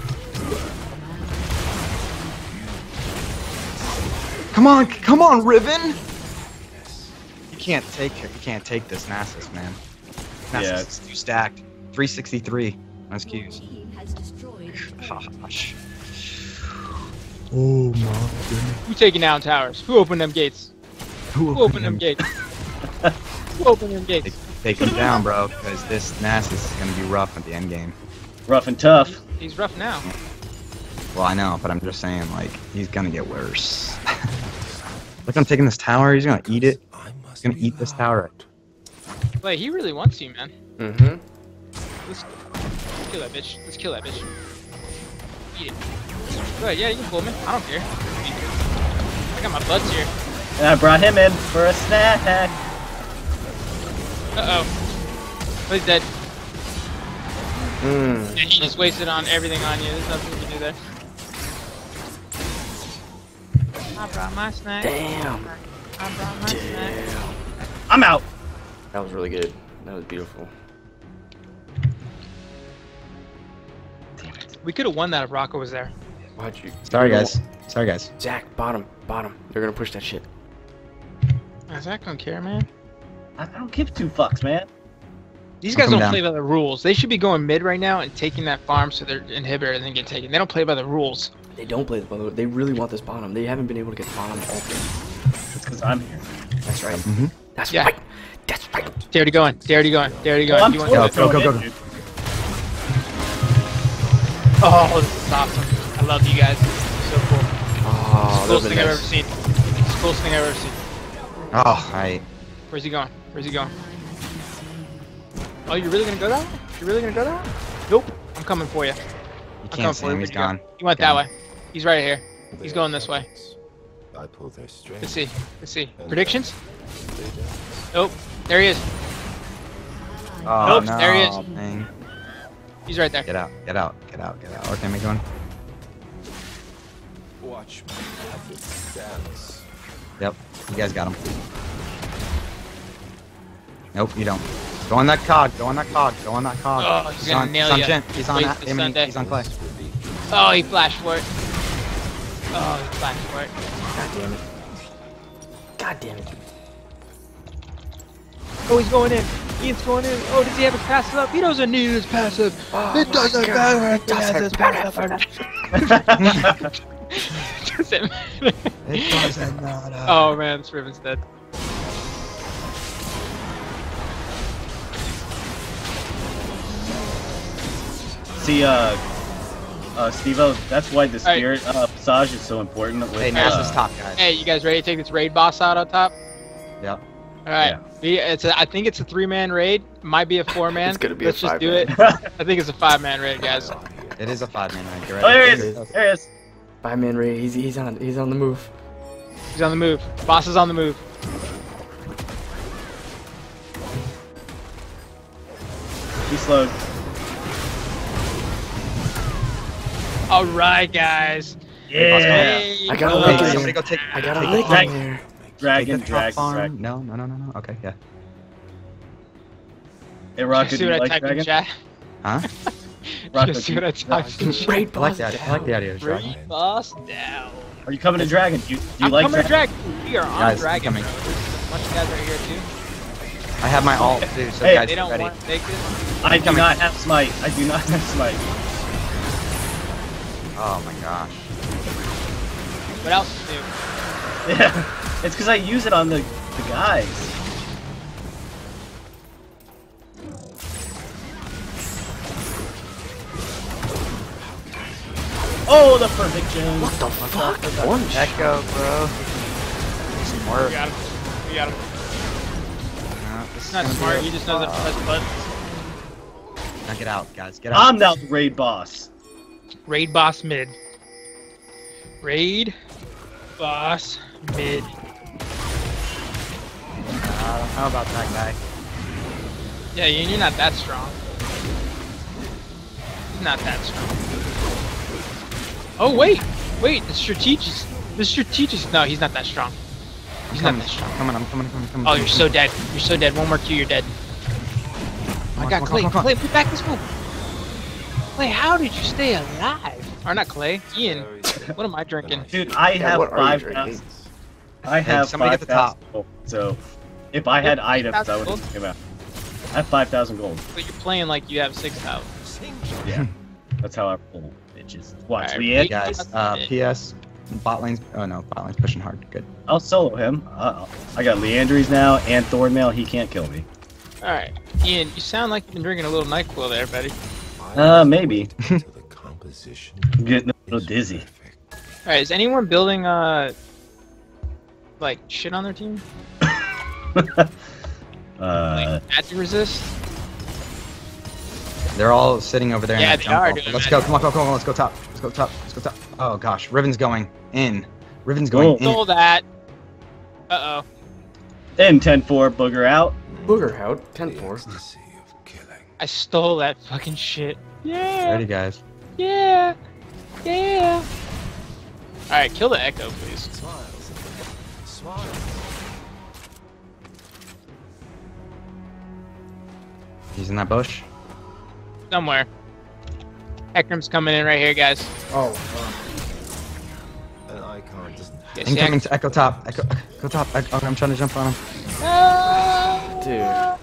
Come on, Riven! You can't take this Nasus, man. Nasus Yeah. is too stacked. 363. Nice Qs. Gosh. Oh my goodness. Who taking down towers? Who opened them gates? Who opened them gates? Who opened them gates? Take him down, bro, because this Nasus is gonna be rough at the end game. Rough and tough. He's rough now. Well, I know, but I'm just saying, like, he's gonna get worse. Look, I'm taking this tower. He's gonna eat it. He's gonna eat this tower. Wait, he really wants you, man. Mm-hmm. Let's kill that bitch. Let's kill that bitch. Eat it. Go ahead, yeah, you can pull me. I don't care. I got my butts here. And I brought him in for a snack. Uh-oh. He's dead. Mm. Yeah, he just wasted on everything on you. There's nothing you can do there. I brought my snack. Damn. I brought my snack. Damn. I'm out. That was really good. That was beautiful. We could have won that if Rocco was there. Why'd you? Sorry, guys. Sorry, guys. Zach, bottom. They're gonna push that shit. Zach don't care, man. I don't give two fucks, man. These I'll guys come don't down. play by the rules. They should be going mid right now and taking that farm so their inhibitor doesn't get taken. They don't play by the rules. They don't play the bottom. They really want this bottom. They haven't been able to get the bottom all game. It's because I'm here. That's right. Mm-hmm. That's Yeah. right. That's right. They're already going. They're already going. They're already going. Oh, I'm You want totally to Go, go, throwing go, in, go. dude. Oh, this is awesome. I love you guys. This is so cool. Oh, Coolest that thing I've ever nice. seen. It's the coolest thing I've ever seen. Oh, I. Where's he going? Where's he going? Oh, you're really gonna go that way? You're really gonna go that way? Nope. I'm coming for you. You I'm can't coming see for you. him. He's Where'd you go? gone. He went that way. He's right here. He's going this way. I pull their strength. Let's see. Let's see. Predictions? Nope. There he is. Oh, Nope, no. there he is. Dang. He's right there. Get out. Get out. Get out. Get out. Okay, am I going? Watch my habits dance. Yep. You guys got him. Nope, you don't. Go on that cog. Go on that cog. Go on that cog. Oh, he's gonna nail he's on ya. Jin. He's on Wait that. till Sunday. He's on Clay. Oh, he flashed for it. Oh, he flashed for it. God damn it. God damn it. Oh, he's going in. Ian's going in. Oh, does he have his passive up? He doesn't need his passive. Oh It doesn't matter if he has his passive. doesn't matter. It doesn't matter. Oh man, this Riven's dead. See, Steve-O, that's why the spirit massage is so important. With, Hey, now's this top, guys. Hey, you guys ready to take this raid boss out on top? Yep. All right. I think it's a 3-man raid. Might be a 4-man. It's gonna be Let's a just do it. 5-man. I think it's a 5-man raid, guys. It is a 5-man raid. You're Oh, right. there he is. There he is. 5-man raid. He's on the move. He's on the move. Boss is on the move. He's slowed. All right, guys. Yeah. Hey, I got a good. lick in Somebody there. go take. I got a take lick the in there. Take Dragon, the top dragon, farm. dragon. No. Okay, yeah. Hey, Rocket, See do you what I like typed in dragon? chat? Huh? Rocket, See what I typed in chat? Raid I like boss. that. I like the idea of dragon. Raid boss down. Are you coming to dragon? Do you I'm like coming to dragon? Dragon. We are on Guys, Dragon. coming. Bro. There's a bunch of guys right here too. I have my ult too, so Hey, guys They get don't ready. want to take this. I do not have smite. I do not have smite. Oh my gosh. What else to do? Yeah, it's because I use it on the guys. Oh, the perfect gem. What the fuck? Orange. Echo, bro. Smart. We got him. We got him. This It's is not gonna smart. be He just knows how to press buttons. Now get out, guys. Get out. I'm now the raid boss. Raid boss mid. Raid boss mid. How about that guy? Yeah, you're not that strong. He's not that strong. Oh wait, the strategist. No, he's not that strong. He's not that strong. I'm coming. Oh, you're so dead. You're so dead. One more Q, you're dead. Come I on, got come Clay. on. Clay, put back this one. Clay, how did you stay alive? Or not Clay, Ian. What am I drinking? Dude, I Yeah, have what are you 5,000. drinking? I have somebody get the 5,000 gold. So, if I had items, I 5,000 would gold? have came out. I have 5,000 gold. But you're playing like you have 6,000. Yeah, that's how I roll, bitches. Watch, Alright, Leanne. wait. Guys, PS, bot lane's. Oh no, bot lane's pushing hard. Good. I'll solo him. I got Leandries now and Thornmail. He can't kill me. Alright, Ian, you sound like you've been drinking a little NyQuil there, buddy. Maybe. The composition I'm getting a little dizzy. Alright, is anyone building, like, shit on their team? Like, magic resist? They're all sitting over there. in Yeah, that they are jungle. doing Let's magic. go. Come on. Let's go top. Let's go top. Oh gosh, Riven's going in. Riven's going in. Stole that. Uh-oh. And 10-4, booger out. Booger out. 10-4. ecstasy of killing. I stole that fucking shit. Yeah. Ready, guys. Yeah. Yeah. Alright, kill the Echo, please. Smiles. Smiles. He's in that bush. Somewhere. Ekram's coming in right here, guys. Oh. An icon doesn't Yeah, see, Incoming to Echo top. Echo top. Echo, I'm trying to jump on him. Dude.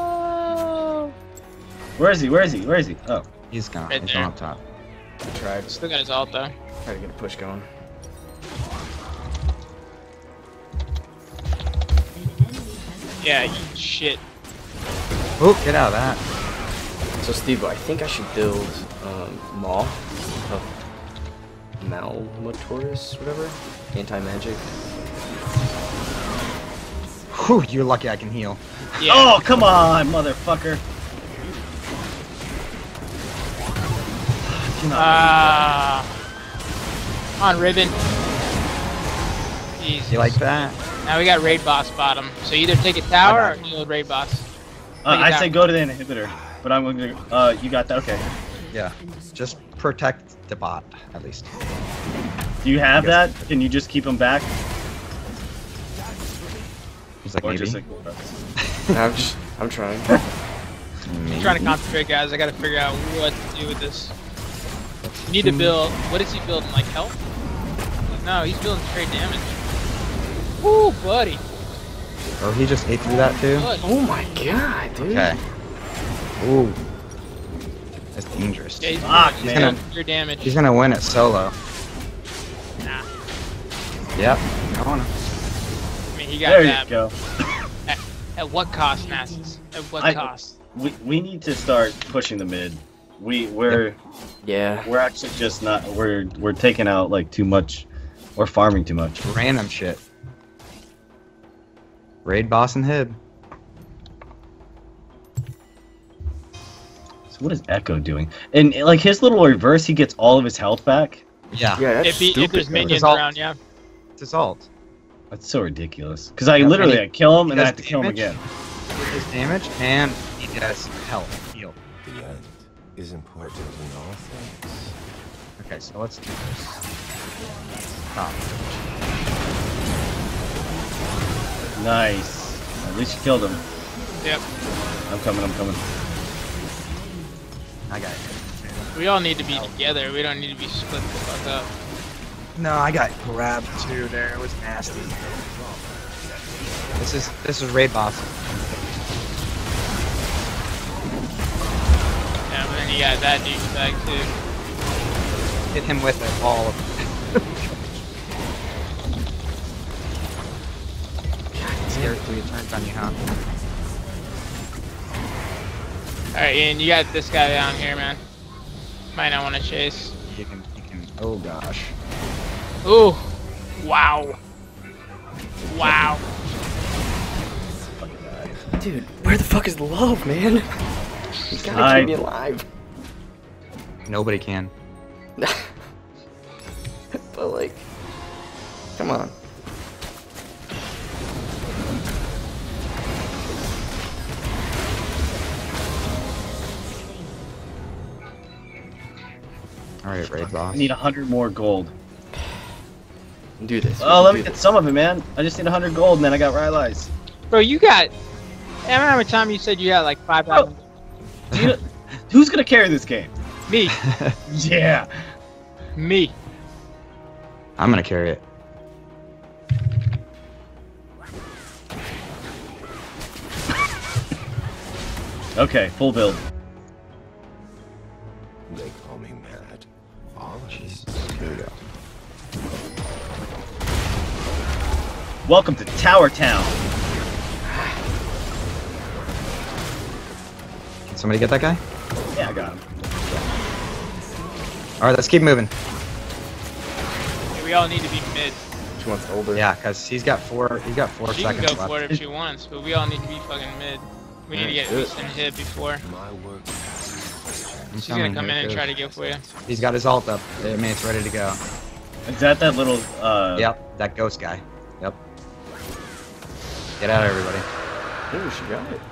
Where is he? Oh. He's gone. Right He's there. going up top. I tried. Still got his ult though. Try to get a push going. Yeah, you shit. Oh, get out of that. So Steve, I think I should build Maw of Malmatoris, whatever. Anti-magic. Whew, you're lucky I can heal. Yeah. Oh, come on, motherfucker. On Ribbon. Jesus. You like that? Now we got raid boss bottom. So either take a tower or deal with raid boss. I say go to the inhibitor, but I'm going to. You got that? Okay. Yeah. Just protect the bot, at least. Do you have that? Can you just keep him back? He's like, Or maybe. just like. I'm trying. I'm trying to concentrate, guys. I gotta figure out what to do with this. You need to build. What is he building? Like health? No, he's building straight damage. Woo, buddy. Oh, he just ate through that too? Buddy. Oh my god, dude. Okay. Ooh. That's dangerous. Yeah, he's Fuck, building man. pure damage. He's gonna win it solo. Nah. Yep. Going. I mean, he got There you that. go. At what cost, Masses? At what cost? We need to start pushing the mid. We're actually just not. We're taking out like too much. We're farming too much. Random shit. Raid boss and Hib. So what is Echo doing? And like his little reverse, he gets all of his health back. Yeah. Yeah, that's If there's minions Assault. around, yeah. It's assault. That's so ridiculous. Because I literally I kill him and then I have to kill him again. With his damage and he has health. Heal. The end is important in all things. Okay, so let's do this. Stop. Nice. At least you killed him. Yep. I'm coming. I got it. We all need to be together. We don't need to be split the fuck up. No, I got grabbed too there. It was nasty. This is raid boss. Yeah, but then you got that douchebag too. Hit him with it, all of it. Scared till it turns on you, huh? Alright, Ian, you got this guy down here, man. Might not want to chase. You can, oh gosh. Ooh. Wow. Wow. Dude, where the fuck is the love, man? You gotta keep me alive. Nobody can. But like, come on. Alright, raid I boss. need 100 more gold. Do this. Oh, let me get some of it, man. I just need 100 gold, and then I got Rylai's. Bro, you got... I remember how much time you said you had like 5,000. Who's gonna carry this game? Me. Yeah. Me. I'm gonna carry it. Okay, full build. They call me mad. All of this. Here we go. Welcome to Tower Town. Can somebody get that guy? Yeah, I got him. Alright, let's keep moving. We all need to be mid. Which one's older? Yeah, cause he's got four She can seconds go left. for it if she wants, but we all need to be fucking mid. We need to get East and hit before. My work passes. She's gonna come in and try to go for you. He's got his ult up. I mean, it's ready to go. Is that little, Yep, that ghost guy. Yep. Get out, everybody. Ooh, she got it.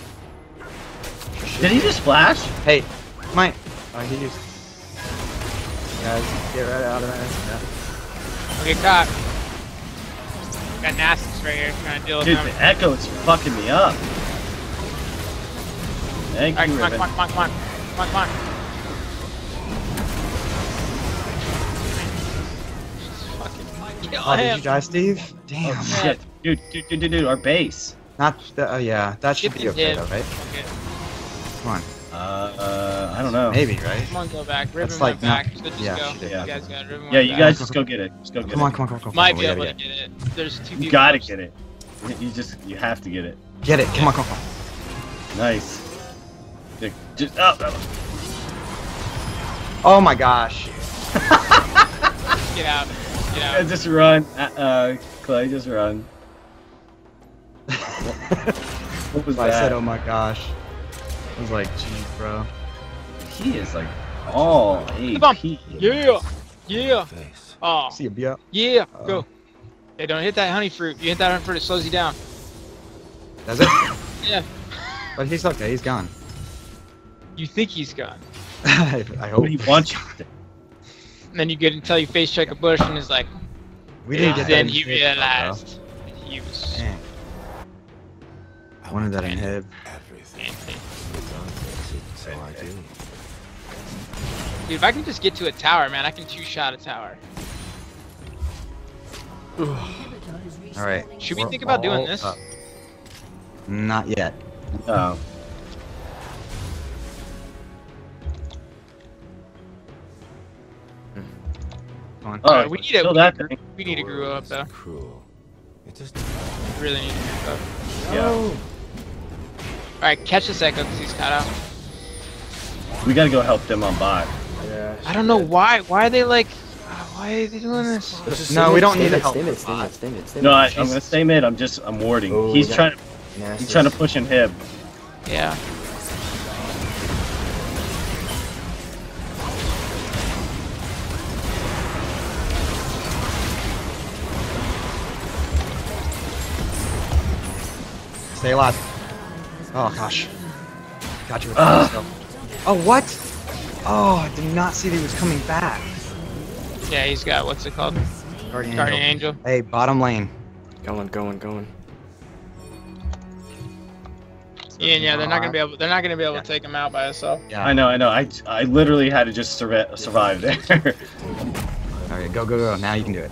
Did he just flash? Hey, Mike. Oh, he used. Guys, get right out of there. Okay, caught. Got Nasus right here trying to deal with Dude, him. the Echo is fucking me up. Thank Alright, you, come on, Ribbon. come on, come on, come on, come on, come on. Just fucking kill Oh, did him. you die, Steve? Damn. Oh, shit. Dude, our base. Not the. Oh yeah, that should be Get okay him. though, right? Okay. Come on. I don't know. Maybe, right? Come on, go back. Ribbon That's went like not- back. So just yeah, go. she did. You guys got it. Ribbon Yeah, went you back. guys just go get it. Just go get Come on, it. come on. Might We be gotta able to get it. There's two people. You gotta close. get it. You have to get it. Get it. Come on. Nice. Just Oh my gosh. Get out. Get out. Just run. Clay, just run. What was I that? said, oh my gosh. I was like, geez, bro. He is like all The bump. AP. Yeah. Yeah. Face. Oh. See ya, Yeah. Go. Hey, don't hit that honey fruit. You hit that honey fruit, it slows you down. Does it? Yeah. But he's okay. He's gone. You think he's gone. I hope. What he wants you to. And then you get until you face check a bush and it's like, We didn't get that. then in he hit, realized that he was bro. Man. I wanted that in hit. Everything. anti. So I do. Dude, if I can just get to a tower, man, I can two-shot a tower. Alright. Should we think about doing this? Not yet. Oh. Come fine. Oh, we need kill that to thing. we need to grow up though. Cruel. It just We really need to grow up. Yeah. All right, catch this echo because he's cut out. We gotta go help them on bot. Yeah. I don't know why. Why are they like? Why are they doing this? No, we don't need to help. Stand it. No, I'm gonna stay mid. I'm warding. Oh, He's yeah. trying to push in him. Yeah. Stay alive. Oh gosh. Got you with that still. Oh what? Oh, I did not see that he was coming back. Yeah, he's got what's it called? Guardian Angel. Hey, bottom lane. Going. Yeah, they're not gonna be able. They're not gonna be able Yeah. to take him out by himself. Yeah. I know. I literally had to just survive there. Alright, go. Now you can do it.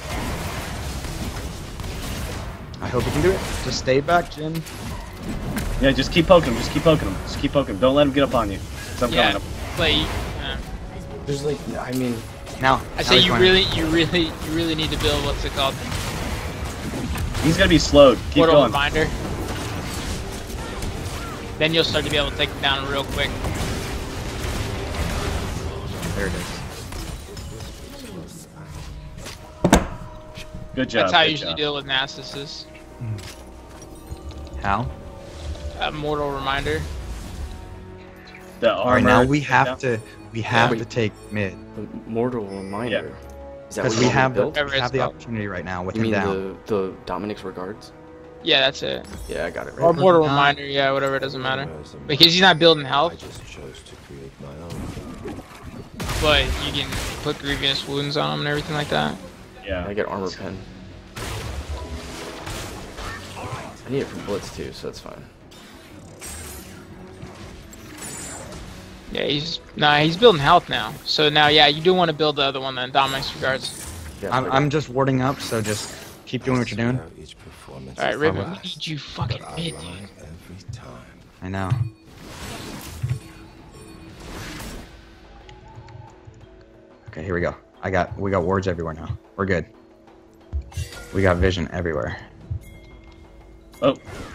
I hope you can do it. Just stay back, Jim. Yeah, just keep poking him. Just keep poking him. Don't let him get up on you. 'Cause I'm Yeah, coming up. but There's like, I mean, Now. I say you really need to build what's it called? He's gonna be slowed. Keep Portal going. reminder. Then you'll start to be able to take him down real quick. There it is. Good job. That's how I good usually job. deal with Nasus. How? Mortal reminder. The Alright, armor. now we have Yeah. to take mid. the mortal reminder. Is that Because what we you have the, built? Whatever we have it's the called. opportunity right now with You him mean down. the Dominic's regards? Yeah, that's it. Yeah, I got it Or right. mortal Nah. reminder. Yeah, whatever. It doesn't matter. as a Because he's not building I health, just chose to create my own. but you can put grievous wounds on him and everything like that. Yeah. I get armor pen. I need it for blitz too, so that's fine. Yeah, he's building health now. So now, yeah, you do want to build the other one then. Dominic's regards. Yeah, I'm just warding up, so just keep doing what you're doing. Each performance All right, is Riven, we last, need you fucking but I mid, lie dude. every time. I know. Okay, here we go. We got wards everywhere now. We're good. We got vision everywhere. Oh.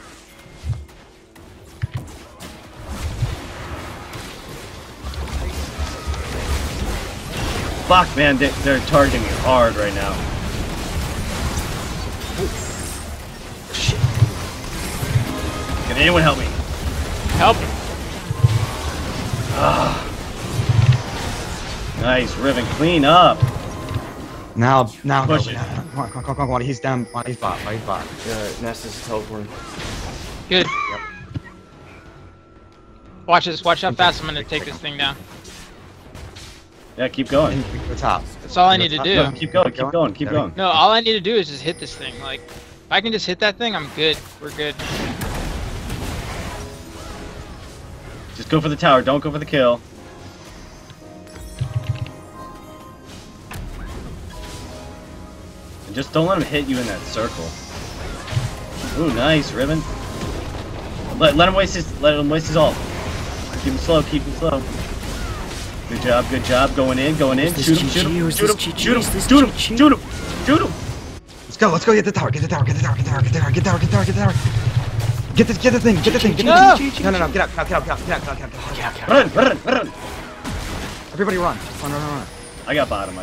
Fuck, man. They're targeting me hard right now. Can anyone help me? Help! Nice, Riven. Clean up. Now, Push go. it. Come on. He's down. He's bot. He's bot. Yeah, Nasus is teleporting. Good. Watch this. Watch how fast I'm gonna take this thing down. Yeah, keep going. And to the top. That's all I need to do. No, Keep going. Keep going. Keep going. No, all I need to do is just hit this thing. Like, if I can just hit that thing, I'm good. We're good. Just go for the tower. Don't go for the kill. And just don't let him hit you in that circle. Ooh, nice, Riven. Let him waste his ult. Keep him slow. Keep him slow. Good job. Good job. Going in. Shoot him. Shoot him. Shoot him. Shoot him. Shoot him. Shoot him. Shoot him. Let's go. Get the tower. Get the tower. Get the tower. Get the tower. Get the tower. Get the tower. Get the tower. Get the tower. Get the thing. Get the thing. Get No! the thing. No. Get out. Run. Everybody run. Run. I got bottom.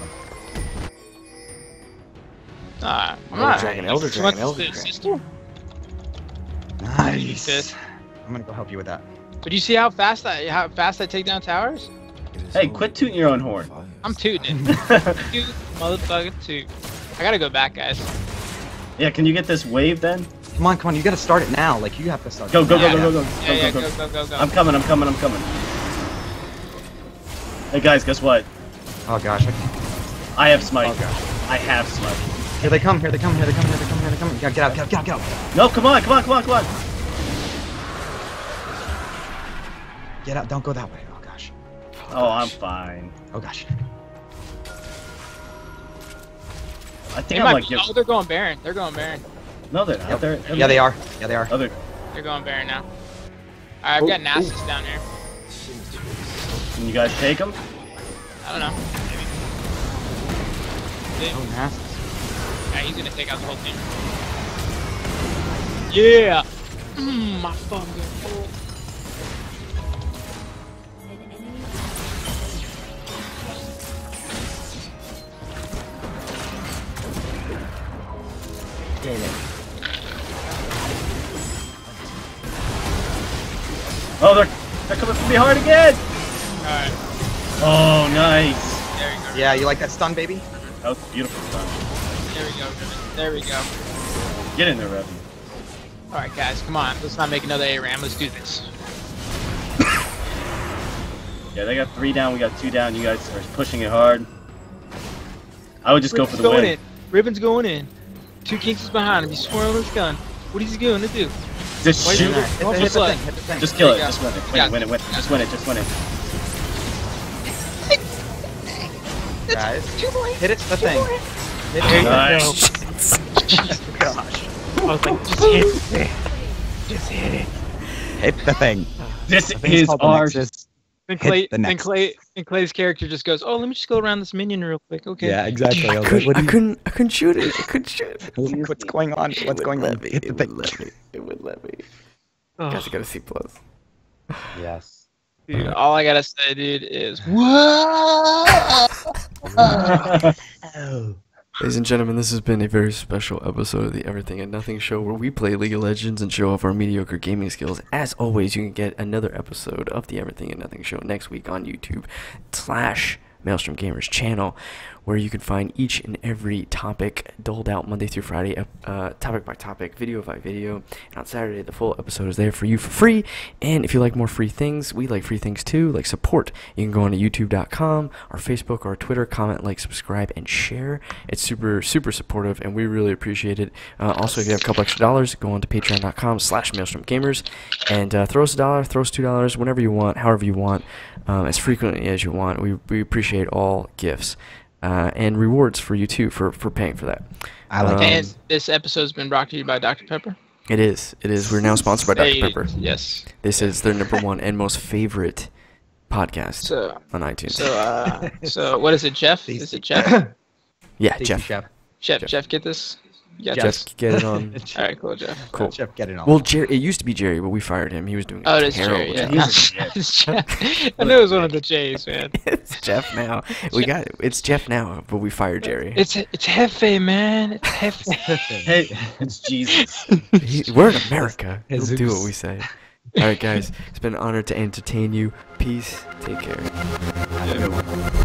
I'm Elder not. Dragon, Elder So what's Dragon, Elder this, Dragon. sister? Nice. I'm gonna go help you with that. But you see how fast I take down towers? It is Hey, only quit tooting your own horn. fires. I'm tooting it. Toot, motherfucker, toot. I gotta go back, guys. Yeah, can you get this wave then? Come on. You gotta start it now. Like you have to start. Go. Yeah, go. I'm coming. Hey guys, guess what? Oh gosh. I have smite. Oh gosh. I have smite. Here they come. Get out. No, come on. Get out. Don't go that way. Oh gosh. Oh, I'm fine. Oh gosh. I think They I'm might like, be, oh, they're going Baron. They're going Baron. no, they're not. They're Yeah, they are. Oh, they're, They're going Baron now. Alright, I've got Nasus down here. can you guys take them? I don't know. See? Oh, nasty. Yeah, he's gonna take out the whole team. Yeah! My fucking full. Oh, they're coming for me hard again! Alright, Oh, nice. there you go. Yeah, you like that stun, baby? That was beautiful stuff. There we go, Riven. There we go. Get in there, Revan. Alright, guys, come on. Let's not make another Aram. Let's do this. Yeah, they got 3 down, we got 2 down. You guys are pushing it hard. I would just go for the going win. in. Riven's going in. 2 Kings is behind him. He's swirling his gun. What is he going to do? Just Why shoot is it. he going for select? Hit the thing. Just kill it. There you Just go. win it. Yeah. Win it. Win it. Just win it. Just win it. Guys, hit it, the thing. Hit There it. you Nice. Gosh. I was like, just hit it. Just hit it. Hit the thing. This The thing's is called the our. Nexus. And Hit Clay, the and next. Clay's character just goes, "Oh, let me just go around this minion real quick." Okay. Yeah, exactly. I was like, I what do you- couldn't shoot it. I couldn't shoot it. What's going on? What's going on? Hit the thing. It would let me. Oh, Guys, I got a C+. Yes. dude, all I gotta say, dude, is Ladies and gentlemen, this has been a very special episode of the Everything and Nothing Show where we play League of Legends and show off our mediocre gaming skills. As always, you can get another episode of the Everything and Nothing Show next week on YouTube / Maelstrom Gamers channel, where you can find each and every topic doled out Monday through Friday, topic by topic, video by video. And on Saturday, the full episode is there for you for free. And if you like more free things, we like free things too, like support. You can go on to youtube.com, our Facebook, or our Twitter, comment, like, subscribe, and share. It's super, super supportive, and we really appreciate it. Also, if you have a couple extra dollars, go on to patreon.com/MaelstromGamers and throw us $1, throw us $2, whenever you want, however you want, as frequently as you want. We appreciate all gifts. And rewards for you too for paying for that. I like and this episode's been brought to you by Dr. Pepper. It is. We're now sponsored by Dr. Hey, Pepper. Yes. This is their #1 and most favorite podcast So, on iTunes. so what is it, Jeff? Is it Jeff? Yeah, Thank you, Jeff. Chef. Jeff, get this. Yeah, Jeff, get it on. All right, cool, Jeff. Cool. Chef, get it on. Well, Jerry. It used to be Jerry, but we fired him. He was doing Oh, a it is terrible Jerry. Yeah. job. It's Jeff. I know it was one of the J's, man. It's Jeff now. It's Jeff now, but we fired Jerry. It's Hefe, man. It's Hefe. Hey, it's Jesus. We're in America. We'll do Jesus. what we say. All right, guys. It's been an honor to entertain you. Peace. Take care. Have a good one.